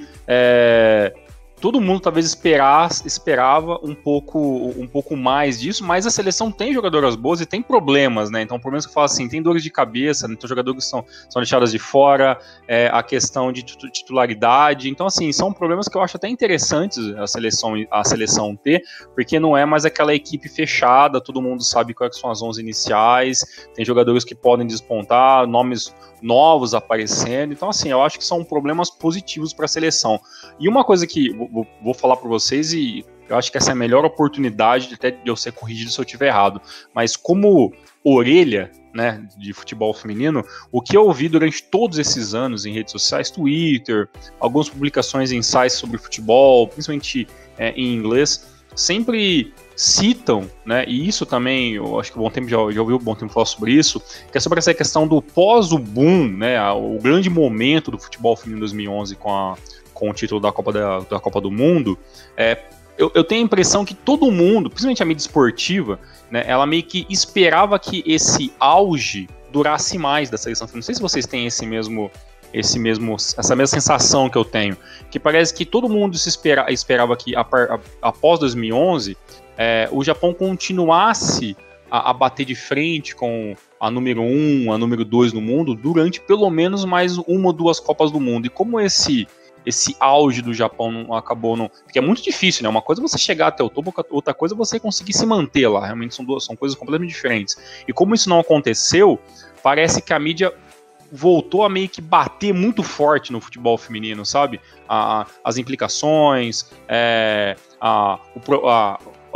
é, todo mundo talvez esperar, esperava um pouco, um pouco mais disso, mas a seleção tem jogadoras boas e tem problemas, né? Então, problemas que eu falo assim, tem dores de cabeça, né? Então, jogadores que são, são deixadas de fora, é, a questão de titularidade. Então, assim, são problemas que eu acho até interessantes a seleção, a seleção ter, porque não é mais aquela equipe fechada, todo mundo sabe quais são as onze iniciais, tem jogadores que podem despontar, nomes novos aparecendo. Então, assim, eu acho que são problemas positivos para a seleção. E uma coisa que vou, vou falar para vocês, e eu acho que essa é a melhor oportunidade de, até de eu ser corrigido se eu estiver errado, mas como orelha, né, de futebol feminino, o que eu ouvi durante todos esses anos em redes sociais, Twitter, algumas publicações em sites sobre futebol, principalmente é, em inglês, sempre citam, né, e isso também, eu acho que o Bom Tempo já, já ouviu o Bom Tempo falar sobre isso, que é sobre essa questão do pós o boom, né, o grande momento do futebol feminino em dois mil e onze com, a, com o título da Copa, da, da Copa do Mundo. é, eu, eu tenho a impressão que todo mundo, principalmente a mídia esportiva, né, ela meio que esperava que esse auge durasse mais da seleção feminina. Não sei se vocês têm esse mesmo... Esse mesmo, essa mesma sensação que eu tenho, que parece que todo mundo se espera, esperava que a, a, após dois mil e onze é, o Japão continuasse a, a bater de frente com a número um, a número dois no mundo durante pelo menos mais uma ou duas Copas do Mundo. E como esse, esse auge do Japão não acabou, não, porque é muito difícil, né? Uma coisa é você chegar até o topo, outra coisa é você conseguir se manter lá. Realmente são, duas, são coisas completamente diferentes. E como isso não aconteceu, parece que a mídia voltou a meio que bater muito forte no futebol feminino, sabe? A, as implicações, é, a, o, a,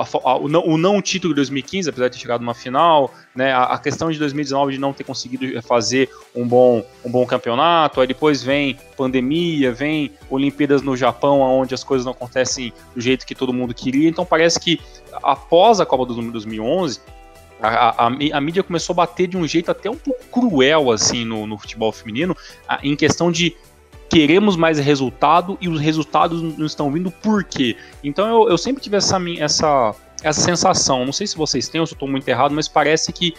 a, a, o, não, o não título de dois mil e quinze, apesar de ter chegado numa final, né, a, a questão de dois mil e dezenove de não ter conseguido fazer um bom, um bom campeonato, aí depois vem pandemia, vem Olimpíadas no Japão, onde as coisas não acontecem do jeito que todo mundo queria, então parece que após a Copa do Mundo de dois mil e onze, A, a, a mídia começou a bater de um jeito até um pouco cruel assim no, no futebol feminino, a, em questão de queremos mais resultado e os resultados não estão vindo por quê? Então eu, eu sempre tive essa, essa, essa sensação, não sei se vocês têm ou se eu estou muito errado, mas parece que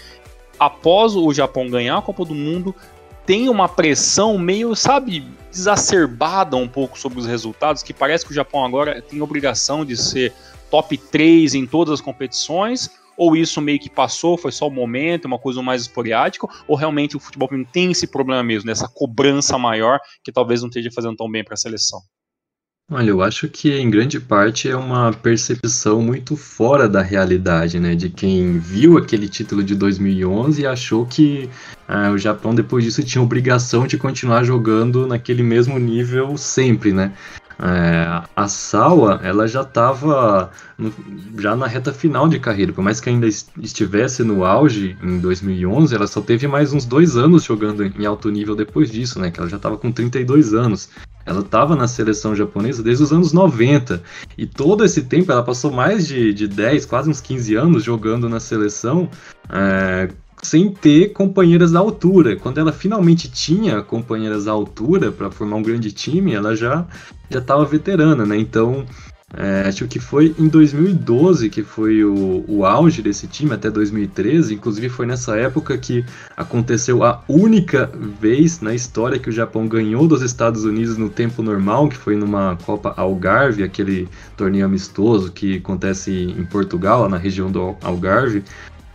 após o Japão ganhar a Copa do Mundo, tem uma pressão meio, sabe, exacerbada um pouco sobre os resultados, que parece que o Japão agora tem obrigação de ser top três em todas as competições, ou isso meio que passou, foi só o momento, uma coisa mais esporádica, ou realmente o futebol feminino tem esse problema mesmo, dessa cobrança maior, que talvez não esteja fazendo tão bem para a seleção? Olha, eu acho que em grande parte é uma percepção muito fora da realidade, né, de quem viu aquele título de dois mil e onze e achou que ah, o Japão depois disso tinha obrigação de continuar jogando naquele mesmo nível sempre, né. É, a Sawa, ela já estava já na reta final de carreira, por mais que ainda estivesse no auge em dois mil e onze, ela só teve mais uns dois anos jogando em alto nível depois disso, né, que ela já estava com trinta e dois anos. Ela estava na seleção japonesa desde os anos noventa, e todo esse tempo ela passou mais de, de dez, quase uns quinze anos jogando na seleção, é, sem ter companheiras à altura. Quando ela finalmente tinha companheiras à altura para formar um grande time, ela já já estava veterana, né? Então, é, acho que foi em dois mil e doze que foi o, o auge desse time, até dois mil e treze. Inclusive foi nessa época que aconteceu a única vez na história que o Japão ganhou dos Estados Unidos no tempo normal, que foi numa Copa Algarve, aquele torneio amistoso que acontece em Portugal, na região do Algarve.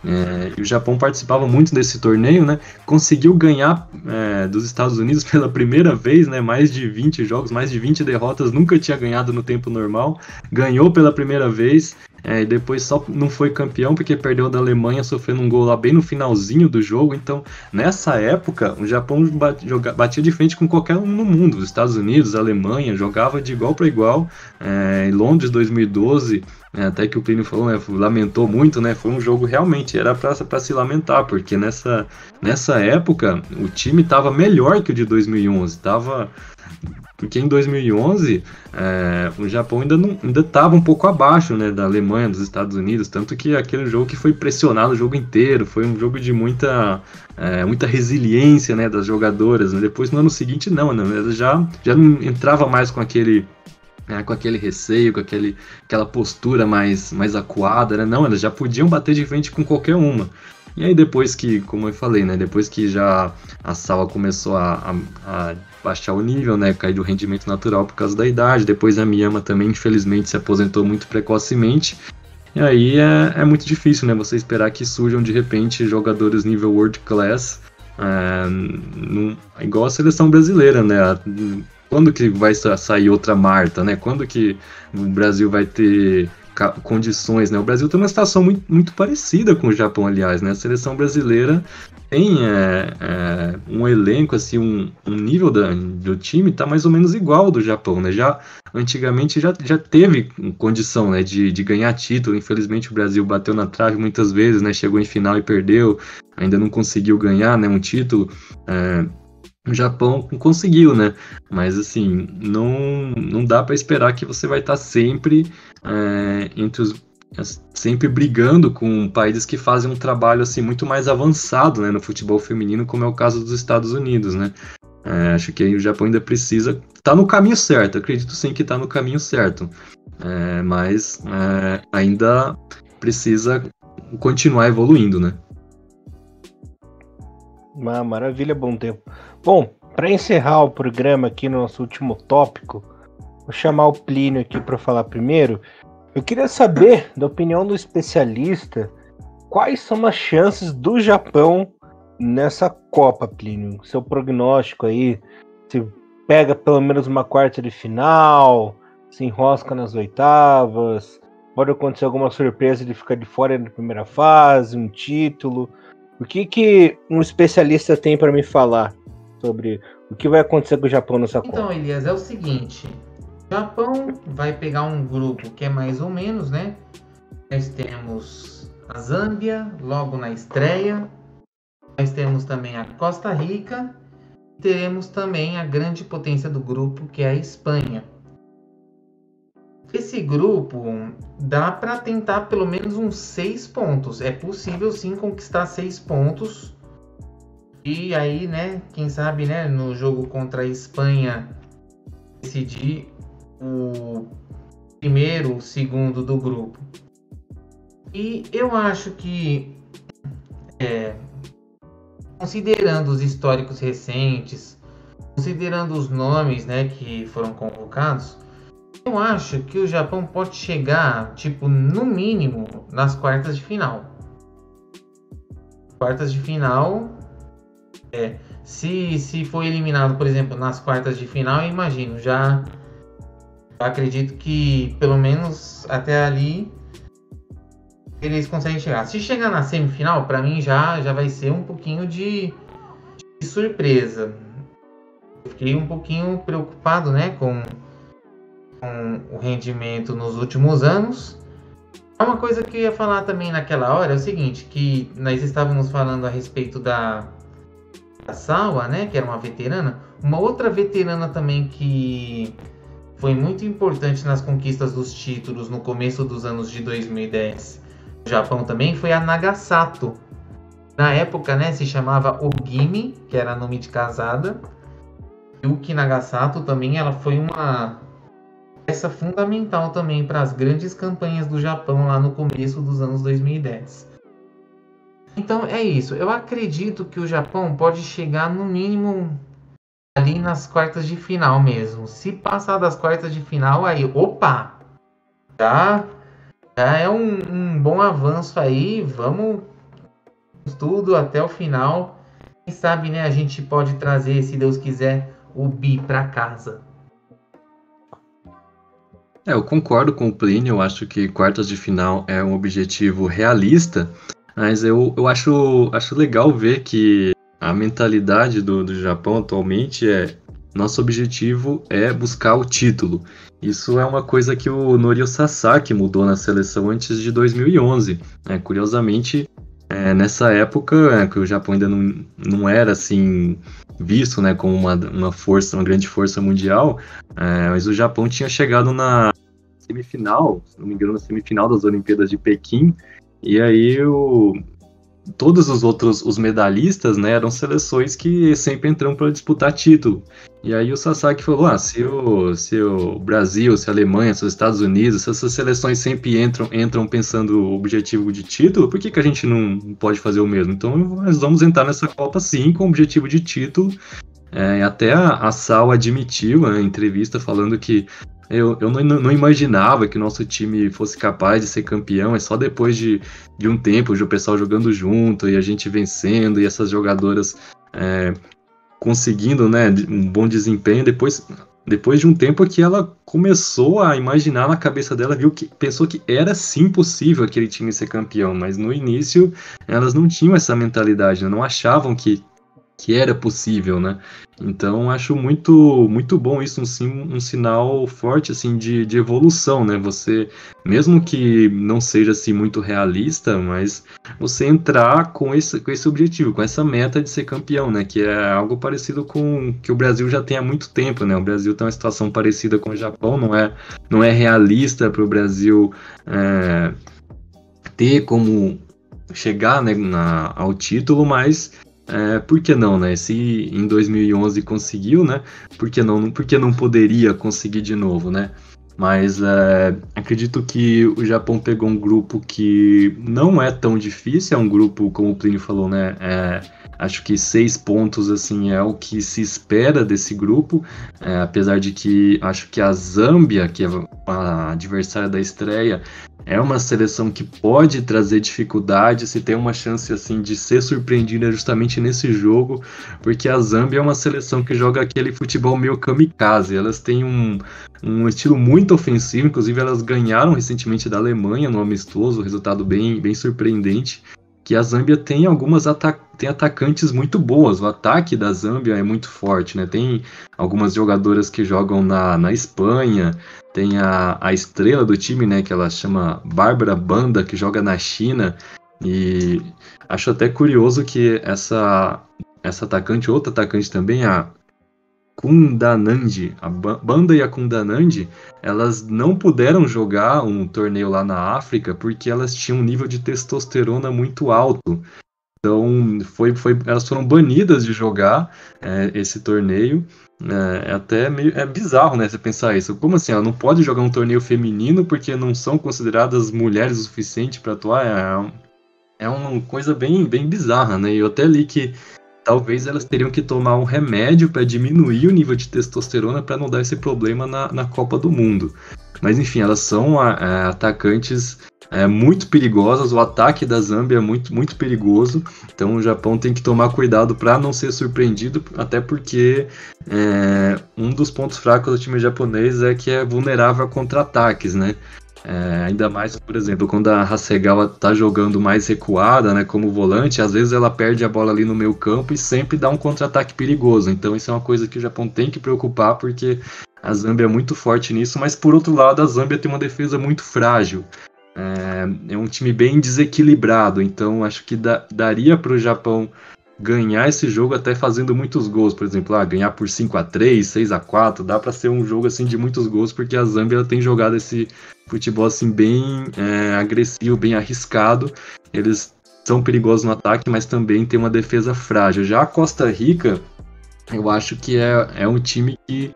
É, e o Japão participava muito desse torneio, né? Conseguiu ganhar é, dos Estados Unidos pela primeira vez, né? Mais de vinte jogos, mais de vinte derrotas, nunca tinha ganhado no tempo normal, ganhou pela primeira vez, é, e depois só não foi campeão porque perdeu da Alemanha, sofrendo um gol lá bem no finalzinho do jogo. Então, nessa época, o Japão batia de frente com qualquer um no mundo, os Estados Unidos, a Alemanha, jogava de igual para igual. É, em Londres dois mil e doze, É, até que o Plínio falou, né, lamentou muito, né, foi um jogo realmente, era para se lamentar, porque nessa, nessa época o time estava melhor que o de dois mil e onze, tava, porque em dois mil e onze é, o Japão ainda não, ainda estava um pouco abaixo, né, da Alemanha, dos Estados Unidos, tanto que aquele jogo que foi pressionado o jogo inteiro, foi um jogo de muita, é, muita resiliência, né, das jogadoras, né? Depois no ano seguinte não, né, já, já não entrava mais com aquele É, com aquele receio, com aquele, aquela postura mais, mais acuada, né? Não, elas já podiam bater de frente com qualquer uma. E aí depois que, como eu falei, né? Depois que já a Sawa começou a, a, a baixar o nível, né? Cair do rendimento natural por causa da idade. Depois a Miyama também, infelizmente, se aposentou muito precocemente. E aí é, é muito difícil, né? Você esperar que surjam de repente jogadores nível world class, é, num, igual a seleção brasileira, né? Quando que vai sair outra Marta, né? Quando que o Brasil vai ter condições, né? O Brasil tem uma situação muito, muito parecida com o Japão, aliás, né? A seleção brasileira tem é, é, um elenco, assim, um, um nível da, do time tá mais ou menos igual ao do Japão, né? Já, antigamente já, já teve condição, né, de, de ganhar título. Infelizmente o Brasil bateu na trave muitas vezes, né? Chegou em final e perdeu, ainda não conseguiu ganhar, né, um título. É, O Japão conseguiu, né? Mas assim, não, não dá para esperar que você vai estar sempre é, entre os, sempre brigando com países que fazem um trabalho assim muito mais avançado, né, no futebol feminino, como é o caso dos Estados Unidos, né? É, acho que aí o Japão ainda precisa, tá no caminho certo, acredito sim que tá no caminho certo, é, mas é, ainda precisa continuar evoluindo, né? Uma maravilha, bom tempo. Bom, para encerrar o programa aqui no nosso último tópico, vou chamar o Plínio aqui para falar primeiro. Eu queria saber, da opinião do especialista, quais são as chances do Japão nessa Copa, Plínio? Seu prognóstico aí, se pega pelo menos uma quarta de final, se enrosca nas oitavas, pode acontecer alguma surpresa de ficar de fora na primeira fase, um título. O que, que um especialista tem para me falar sobre o que vai acontecer com o Japão nessa Copa? Então, Elias, é o seguinte. O Japão vai pegar um grupo que é mais ou menos, né? nós temos a Zâmbia, logo na estreia. Nós temos também a Costa Rica. Teremos também a grande potência do grupo, que é a Espanha. Esse grupo dá para tentar pelo menos uns seis pontos. É possível sim conquistar seis pontos. E aí, né, quem sabe, né, no jogo contra a Espanha, decidir o primeiro, o segundo do grupo. E eu acho que, é, considerando os históricos recentes, considerando os nomes, né, que foram convocados, eu acho que o Japão pode chegar, tipo, no mínimo, nas quartas de final. Quartas de final, é, se, se for eliminado, por exemplo, nas quartas de final, eu imagino, já eu acredito que pelo menos até ali eles conseguem chegar. Se chegar na semifinal, para mim já, já vai ser um pouquinho de, de surpresa. Eu fiquei um pouquinho preocupado, né, com, com o rendimento nos últimos anos. Uma coisa que eu ia falar também naquela hora é o seguinte, que nós estávamos falando a respeito da, da Sawa, né, que era uma veterana. Uma outra veterana também que foi muito importante nas conquistas dos títulos no começo dos anos de dois mil e dez no Japão também foi a Nagasato. Na época, né, se chamava Ogimi, que era nome de casada. Yuki Nagasato também, ela foi uma peça fundamental também para as grandes campanhas do Japão lá no começo dos anos dois mil e dez. Então é isso, eu acredito que o Japão pode chegar no mínimo ali nas quartas de final mesmo. Se passar das quartas de final, aí, opa! Já, já é um, um bom avanço aí, vamos tudo até o final. Quem sabe, né, a gente pode trazer, se Deus quiser, o bi para casa. É, eu concordo com o Plínio, eu acho que quartas de final é um objetivo realista, mas eu, eu acho, acho legal ver que a mentalidade do, do Japão atualmente é: nosso objetivo é buscar o título. Isso é uma coisa que o Norio Sasaki mudou na seleção antes de dois mil e onze. É, curiosamente, é, nessa época, é, que o Japão ainda não, não era assim visto, né, como uma, uma força, uma grande força mundial, é, mas o Japão tinha chegado na semifinal, se não me engano, na semifinal das Olimpíadas de Pequim, e aí o todos os outros, os medalhistas, né, eram seleções que sempre entram para disputar título. E aí o Sasaki falou, ah, se o, se o Brasil, se a Alemanha, se os Estados Unidos, se essas seleções sempre entram, entram pensando o objetivo de título, por que, que a gente não pode fazer o mesmo? Então nós vamos entrar nessa Copa sim, com o objetivo de título. É, até a, a Sal admitiu, né, em entrevista, falando que Eu, eu não, não imaginava que o nosso time fosse capaz de ser campeão, é só depois de, de um tempo, o pessoal jogando junto e a gente vencendo e essas jogadoras é, conseguindo, né, um bom desempenho. Depois, depois de um tempo que ela começou a imaginar na cabeça dela, viu que pensou que era sim possível aquele time ser campeão, mas no início elas não tinham essa mentalidade, não achavam que que era possível, né? Então acho muito muito bom isso, um, um sinal forte assim de, de evolução, né? Você, mesmo que não seja assim muito realista, mas você entrar com esse, com esse objetivo, com essa meta de ser campeão, né? Que é algo parecido com que o Brasil já tem há muito tempo, né? O Brasil tem uma situação parecida com o Japão, não é, não é realista para o Brasil é, ter como chegar, né, na, ao título, mas É, por que não, né? Se em dois mil e onze conseguiu, né? Por que não, por que não poderia conseguir de novo, né? Mas é, acredito que o Japão pegou um grupo que não é tão difícil, é um grupo, como o Plínio falou, né? É, acho que seis pontos, assim, é o que se espera desse grupo, é, apesar de que acho que a Zâmbia, que é a adversária da estreia, é uma seleção que pode trazer dificuldade, se tem uma chance assim de ser surpreendida justamente nesse jogo, porque a Zâmbia é uma seleção que joga aquele futebol meio kamikaze. Elas têm um, um estilo muito ofensivo, inclusive elas ganharam recentemente da Alemanha no amistoso, resultado bem, bem surpreendente, que a Zâmbia tem algumas ata- tem atacantes muito boas, o ataque da Zâmbia é muito forte, né? Tem algumas jogadoras que jogam na, na Espanha, tem a, a estrela do time, né, que ela chama Bárbara Banda, que joga na China, e acho até curioso que essa, essa atacante, outra atacante também, a Kundanandi, a Banda e a Kundanandi, elas não puderam jogar um torneio lá na África porque elas tinham um nível de testosterona muito alto. Então, foi, foi, elas foram banidas de jogar é, esse torneio. É, é até meio é bizarro, né, você pensar isso. Como assim? Ela não pode jogar um torneio feminino porque não são consideradas mulheres o suficiente para atuar? É, é uma coisa bem, bem bizarra, né? Eu até li que talvez elas teriam que tomar um remédio para diminuir o nível de testosterona para não dar esse problema na, na Copa do Mundo. Mas enfim, elas são é, atacantes é, muito perigosas, o ataque da Zâmbia é muito, muito perigoso, então o Japão tem que tomar cuidado para não ser surpreendido, até porque é, um dos pontos fracos do time japonês é que é vulnerável a contra-ataques, né? É, ainda mais, por exemplo, quando a Hasegawa tá jogando mais recuada, né, como volante, às vezes ela perde a bola ali no meio campo e sempre dá um contra-ataque perigoso. Então isso é uma coisa que o Japão tem que preocupar, porque a Zâmbia é muito forte nisso, mas por outro lado a Zâmbia tem uma defesa muito frágil. É, é um time bem desequilibrado, então acho que da, daria para o Japão ganhar esse jogo até fazendo muitos gols, por exemplo, ah, ganhar por cinco a três, seis a quatro, dá para ser um jogo assim de muitos gols, porque a Zâmbia tem jogado esse futebol assim bem é, agressivo, bem arriscado. Eles são perigosos no ataque, mas também tem uma defesa frágil. Já a Costa Rica, eu acho que é, é um time que,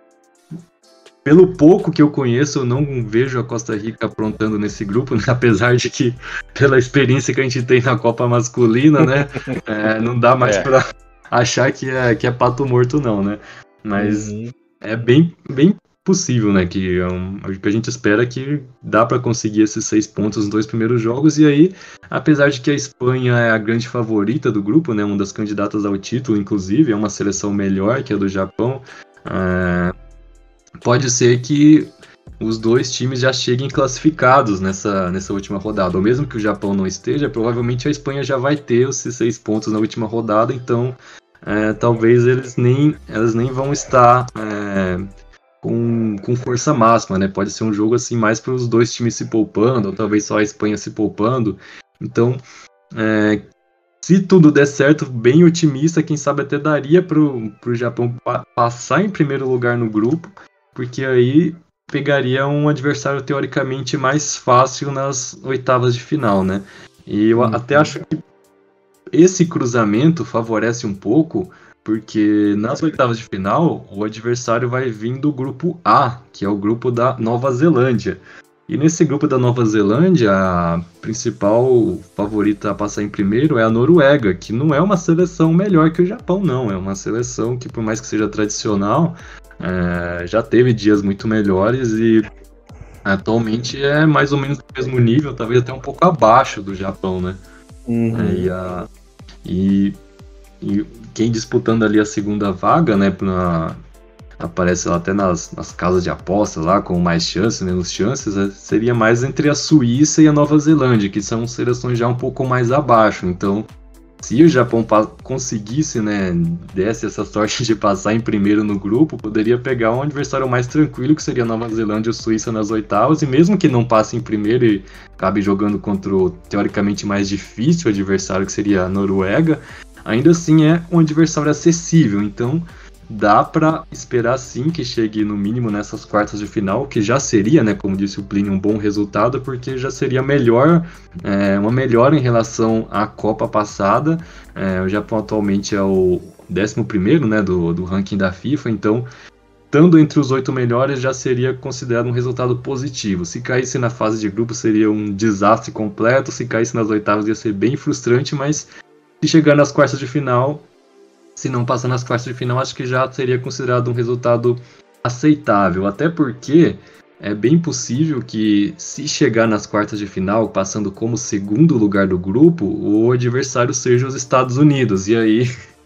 pelo pouco que eu conheço, eu não vejo a Costa Rica aprontando nesse grupo, né? Apesar de que, pela experiência que a gente tem na Copa Masculina, né, é, não dá mais é. para achar que é, que é pato morto, não, né? Mas uhum. é bem, bem possível, né? Que é um, o que a gente espera é que dá para conseguir esses seis pontos nos dois primeiros jogos, e aí, apesar de que a Espanha é a grande favorita do grupo, né, uma das candidatas ao título, inclusive, é uma seleção melhor que a do Japão, é, pode ser que os dois times já cheguem classificados nessa, nessa última rodada. Ou mesmo que o Japão não esteja, provavelmente a Espanha já vai ter esses seis pontos na última rodada, então é, talvez eles nem, elas nem vão estar é, com, com força máxima, né? Pode ser um jogo assim mais para os dois times se poupando, ou talvez só a Espanha se poupando. Então, é, se tudo der certo, bem otimista, quem sabe até daria para o Japão pa- passar em primeiro lugar no grupo, porque aí pegaria um adversário teoricamente mais fácil nas oitavas de final, né? E eu uhum. até acho que esse cruzamento favorece um pouco, porque nas oitavas de final o adversário vai vir do grupo A, que é o grupo da Nova Zelândia. E nesse grupo da Nova Zelândia, a principal favorita a passar em primeiro é a Noruega, que não é uma seleção melhor que o Japão, não. É uma seleção que, por mais que seja tradicional, É, já teve dias muito melhores e atualmente é mais ou menos do mesmo nível, talvez até um pouco abaixo do Japão, né? Uhum. É, e, a, e, e quem disputando ali a segunda vaga, né, pra, aparece lá até nas, nas casas de aposta lá com mais chances, menos chances, é, seria mais entre a Suíça e a Nova Zelândia, que são seleções já um pouco mais abaixo. Então, se o Japão pa- conseguisse, né, desse essa sorte de passar em primeiro no grupo, poderia pegar um adversário mais tranquilo, que seria a Nova Zelândia ou Suíça nas oitavas, e mesmo que não passe em primeiro e acabe jogando contra o teoricamente mais difícil adversário, que seria a Noruega, ainda assim é um adversário acessível. Então dá para esperar sim que chegue no mínimo nessas quartas de final, que já seria, né, como disse o Plínio, um bom resultado, porque já seria melhor, é, uma melhora em relação à Copa passada. É, o Japão atualmente é o décimo primeiro, né, do, do ranking da FIFA, então estando entre os oito melhores já seria considerado um resultado positivo. Se caísse na fase de grupo seria um desastre completo, se caísse nas oitavas ia ser bem frustrante, mas se chegar nas quartas de final, se não passar nas quartas de final, acho que já seria considerado um resultado aceitável. Até porque é bem possível que, se chegar nas quartas de final, passando como segundo lugar do grupo, o adversário seja os Estados Unidos. E aí,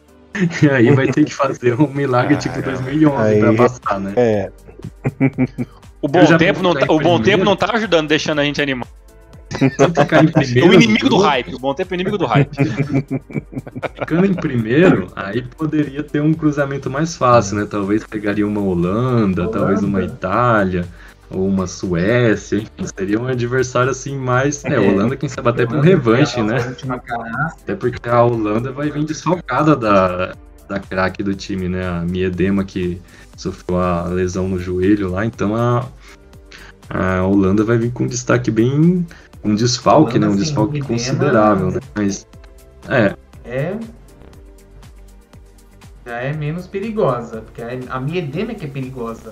e aí vai ter que fazer um milagre tipo dois mil e onze aí, pra passar, né? É. O bom, tempo não, tá, o bom tempo não tá ajudando, deixando a gente animar. Se ficar em primeiro. O inimigo do hype, o bom tempo é o inimigo do hype. Ficando em primeiro, aí poderia ter um cruzamento mais fácil, né? Talvez pegaria uma Holanda, Holanda. talvez uma Itália, ou uma Suécia, enfim, seria um adversário assim mais. É, Holanda, quem sabe até para um revanche, né? Até porque a Holanda vai vir desfalcada da, da craque do time, né? A Miedema, que sofreu a lesão no joelho lá, então a, a Holanda vai vir com um destaque bem. Um desfalque, Holanda, né? Um desfalque considerável, né? Mas. É. É. Já é menos perigosa, porque a Miedema é que é perigosa.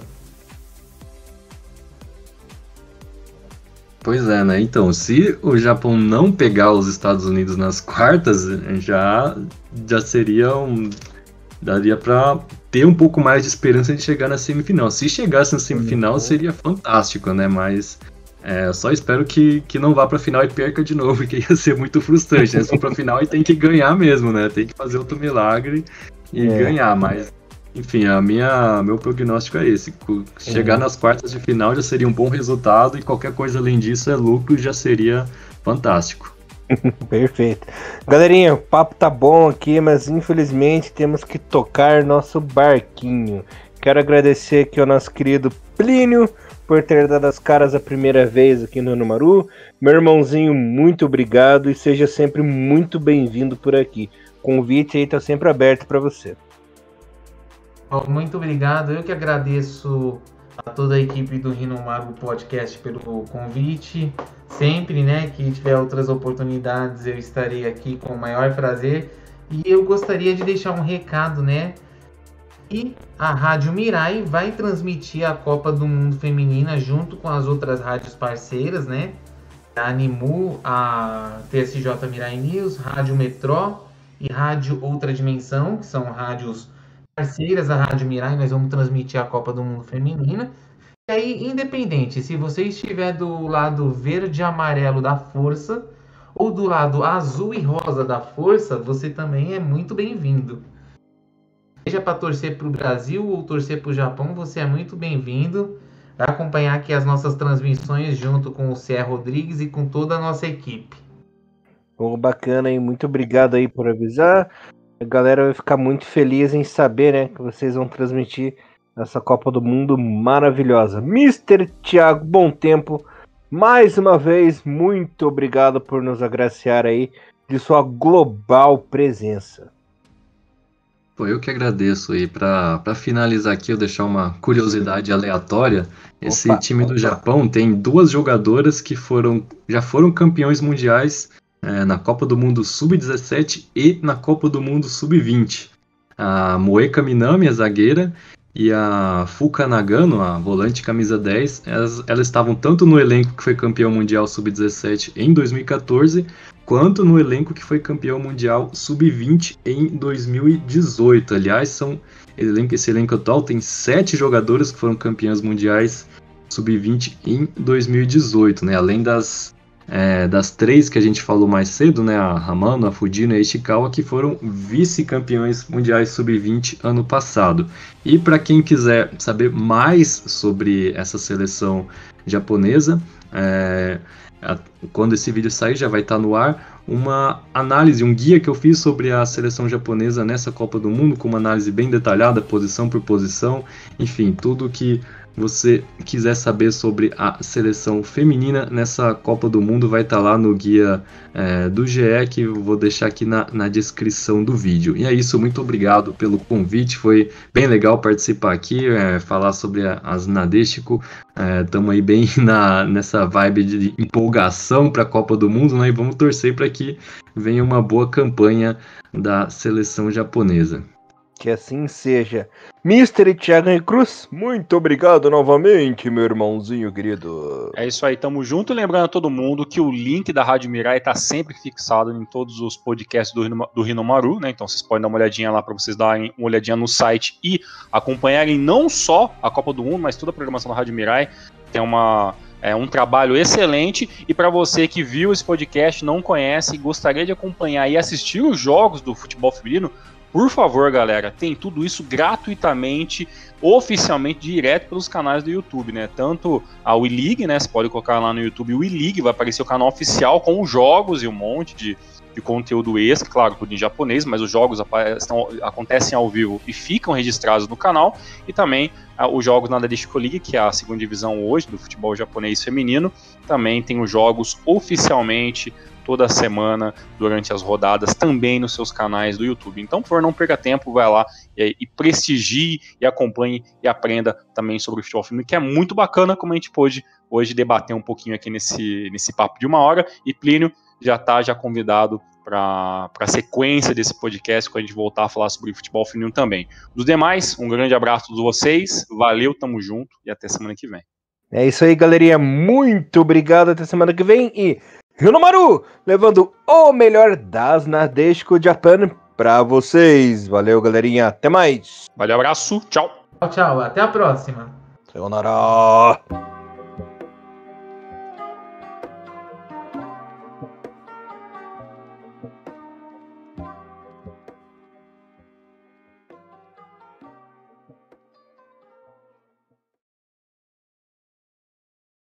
Pois é, né? Então, se o Japão não pegar os Estados Unidos nas quartas, já, já seria um... daria pra ter um pouco mais de esperança de chegar na semifinal. Se chegasse na semifinal, seria fantástico, né? Mas é, só espero que, que não vá pra final e perca de novo, que ia ser muito frustrante, né? Se for pra final, aí tem que ganhar mesmo, né? Tem que fazer outro milagre e é. ganhar, mas... Enfim, a minha, meu prognóstico é esse. Chegar uhum. nas quartas de final já seria um bom resultado e qualquer coisa além disso é lucro e já seria fantástico. Perfeito. Galerinha, o papo tá bom aqui, mas infelizmente temos que tocar nosso barquinho. Quero agradecer aqui ao nosso querido Plínio por ter dado as caras a primeira vez aqui no Numaru. Meu irmãozinho, muito obrigado e seja sempre muito bem-vindo por aqui. O convite aí tá sempre aberto para você. Muito obrigado, eu que agradeço a toda a equipe do Rinomaru Podcast pelo convite. Sempre, né, que tiver outras oportunidades eu estarei aqui com o maior prazer. E eu gostaria de deixar um recado, né? E a Rádio Mirai vai transmitir a Copa do Mundo Feminina junto com as outras rádios parceiras, né? A Animu, a T S J Mirai News, Rádio Metrô e Rádio Outra Dimensão, que são rádios parceiras da Rádio Mirai. Nós vamos transmitir a Copa do Mundo Feminina. E aí, independente, se você estiver do lado verde e amarelo da força ou do lado azul e rosa da força, você também é muito bem-vindo. Seja para torcer para o Brasil ou torcer para o Japão, você é muito bem-vindo. Vai acompanhar aqui as nossas transmissões junto com o Cé Rodrigues e com toda a nossa equipe. Bom, bacana, hein? Muito obrigado aí por avisar. A galera vai ficar muito feliz em saber, né, que vocês vão transmitir essa Copa do Mundo maravilhosa. mister Thiago Bom Tempo, mais uma vez, muito obrigado por nos agraciar aí de sua global presença. Pô, eu que agradeço aí. Para finalizar aqui, eu deixar uma curiosidade aleatória. Esse opa, time do opa. Japão tem duas jogadoras que foram já foram campeões mundiais É, na Copa do Mundo sub dezessete e na Copa do Mundo sub vinte. A Moeka Minami, a zagueira, e a Fuka Nagano, a volante camisa dez, elas, elas estavam tanto no elenco que foi campeão mundial sub dezessete em dois mil e catorze, quanto no elenco que foi campeão mundial sub vinte em dois mil e dezoito. Aliás, são, esse elenco atual tem sete jogadoras que foram campeãs mundiais sub vinte em dois mil e dezoito, né? Além das É, das três que a gente falou mais cedo, né, a Hamano, a Fujino e a Ishikawa, que foram vice-campeões mundiais sub vinte ano passado. E para quem quiser saber mais sobre essa seleção japonesa, é, a, quando esse vídeo sair já vai estar no ar, uma análise, um guia que eu fiz sobre a seleção japonesa nessa Copa do Mundo, com uma análise bem detalhada, posição por posição, enfim, tudo que você quiser saber sobre a seleção feminina nessa Copa do Mundo vai estar lá no guia é, do G E, que eu vou deixar aqui na, na descrição do vídeo. E é isso, muito obrigado pelo convite, foi bem legal participar aqui, é, falar sobre a, as Nadeshiko, estamos é, aí bem na, nessa vibe de empolgação para a Copa do Mundo, né, e vamos torcer para que venha uma boa campanha da seleção japonesa. Que assim seja. mister Thiago Cruz, muito obrigado novamente, meu irmãozinho querido. É isso aí, tamo junto. Lembrando a todo mundo que o link da Rádio Mirai tá sempre fixado em todos os podcasts do, do Rinomaru, né? Então vocês podem dar uma olhadinha lá para vocês darem uma olhadinha no site e acompanharem não só a Copa do Mundo, mas toda a programação da Rádio Mirai. Tem uma... É um trabalho excelente, e para você que viu esse podcast, não conhece e gostaria de acompanhar e assistir os jogos do futebol feminino, por favor, galera, tem tudo isso gratuitamente, oficialmente, direto pelos canais do YouTube, né? Tanto a WeLeague, né? Você pode colocar lá no YouTube o WeLeague, vai aparecer o canal oficial com os jogos e um monte de, de conteúdo extra, claro, tudo em japonês, mas os jogos estão, acontecem ao vivo e ficam registrados no canal, e também ah, os jogos na Nadeshiko League, que é a segunda divisão hoje do futebol japonês feminino, também tem os jogos oficialmente toda semana, durante as rodadas, também nos seus canais do YouTube. Então, por favor, não perca tempo, vai lá e, e prestigie, e acompanhe, e aprenda também sobre o futebol feminino, que é muito bacana, como a gente pôde hoje debater um pouquinho aqui nesse, nesse papo de uma hora, e Plínio já está já convidado para a sequência desse podcast, quando a gente voltar a falar sobre futebol feminino também. Dos demais, um grande abraço a todos vocês, valeu, tamo junto, e até semana que vem. É isso aí, galerinha, muito obrigado, até semana que vem, e Ryunomaru, levando o melhor das Nadeshiko Japan pra vocês. Valeu, galerinha. Até mais. Valeu, abraço. Tchau. Tchau, tchau. Até a próxima. Sayonara.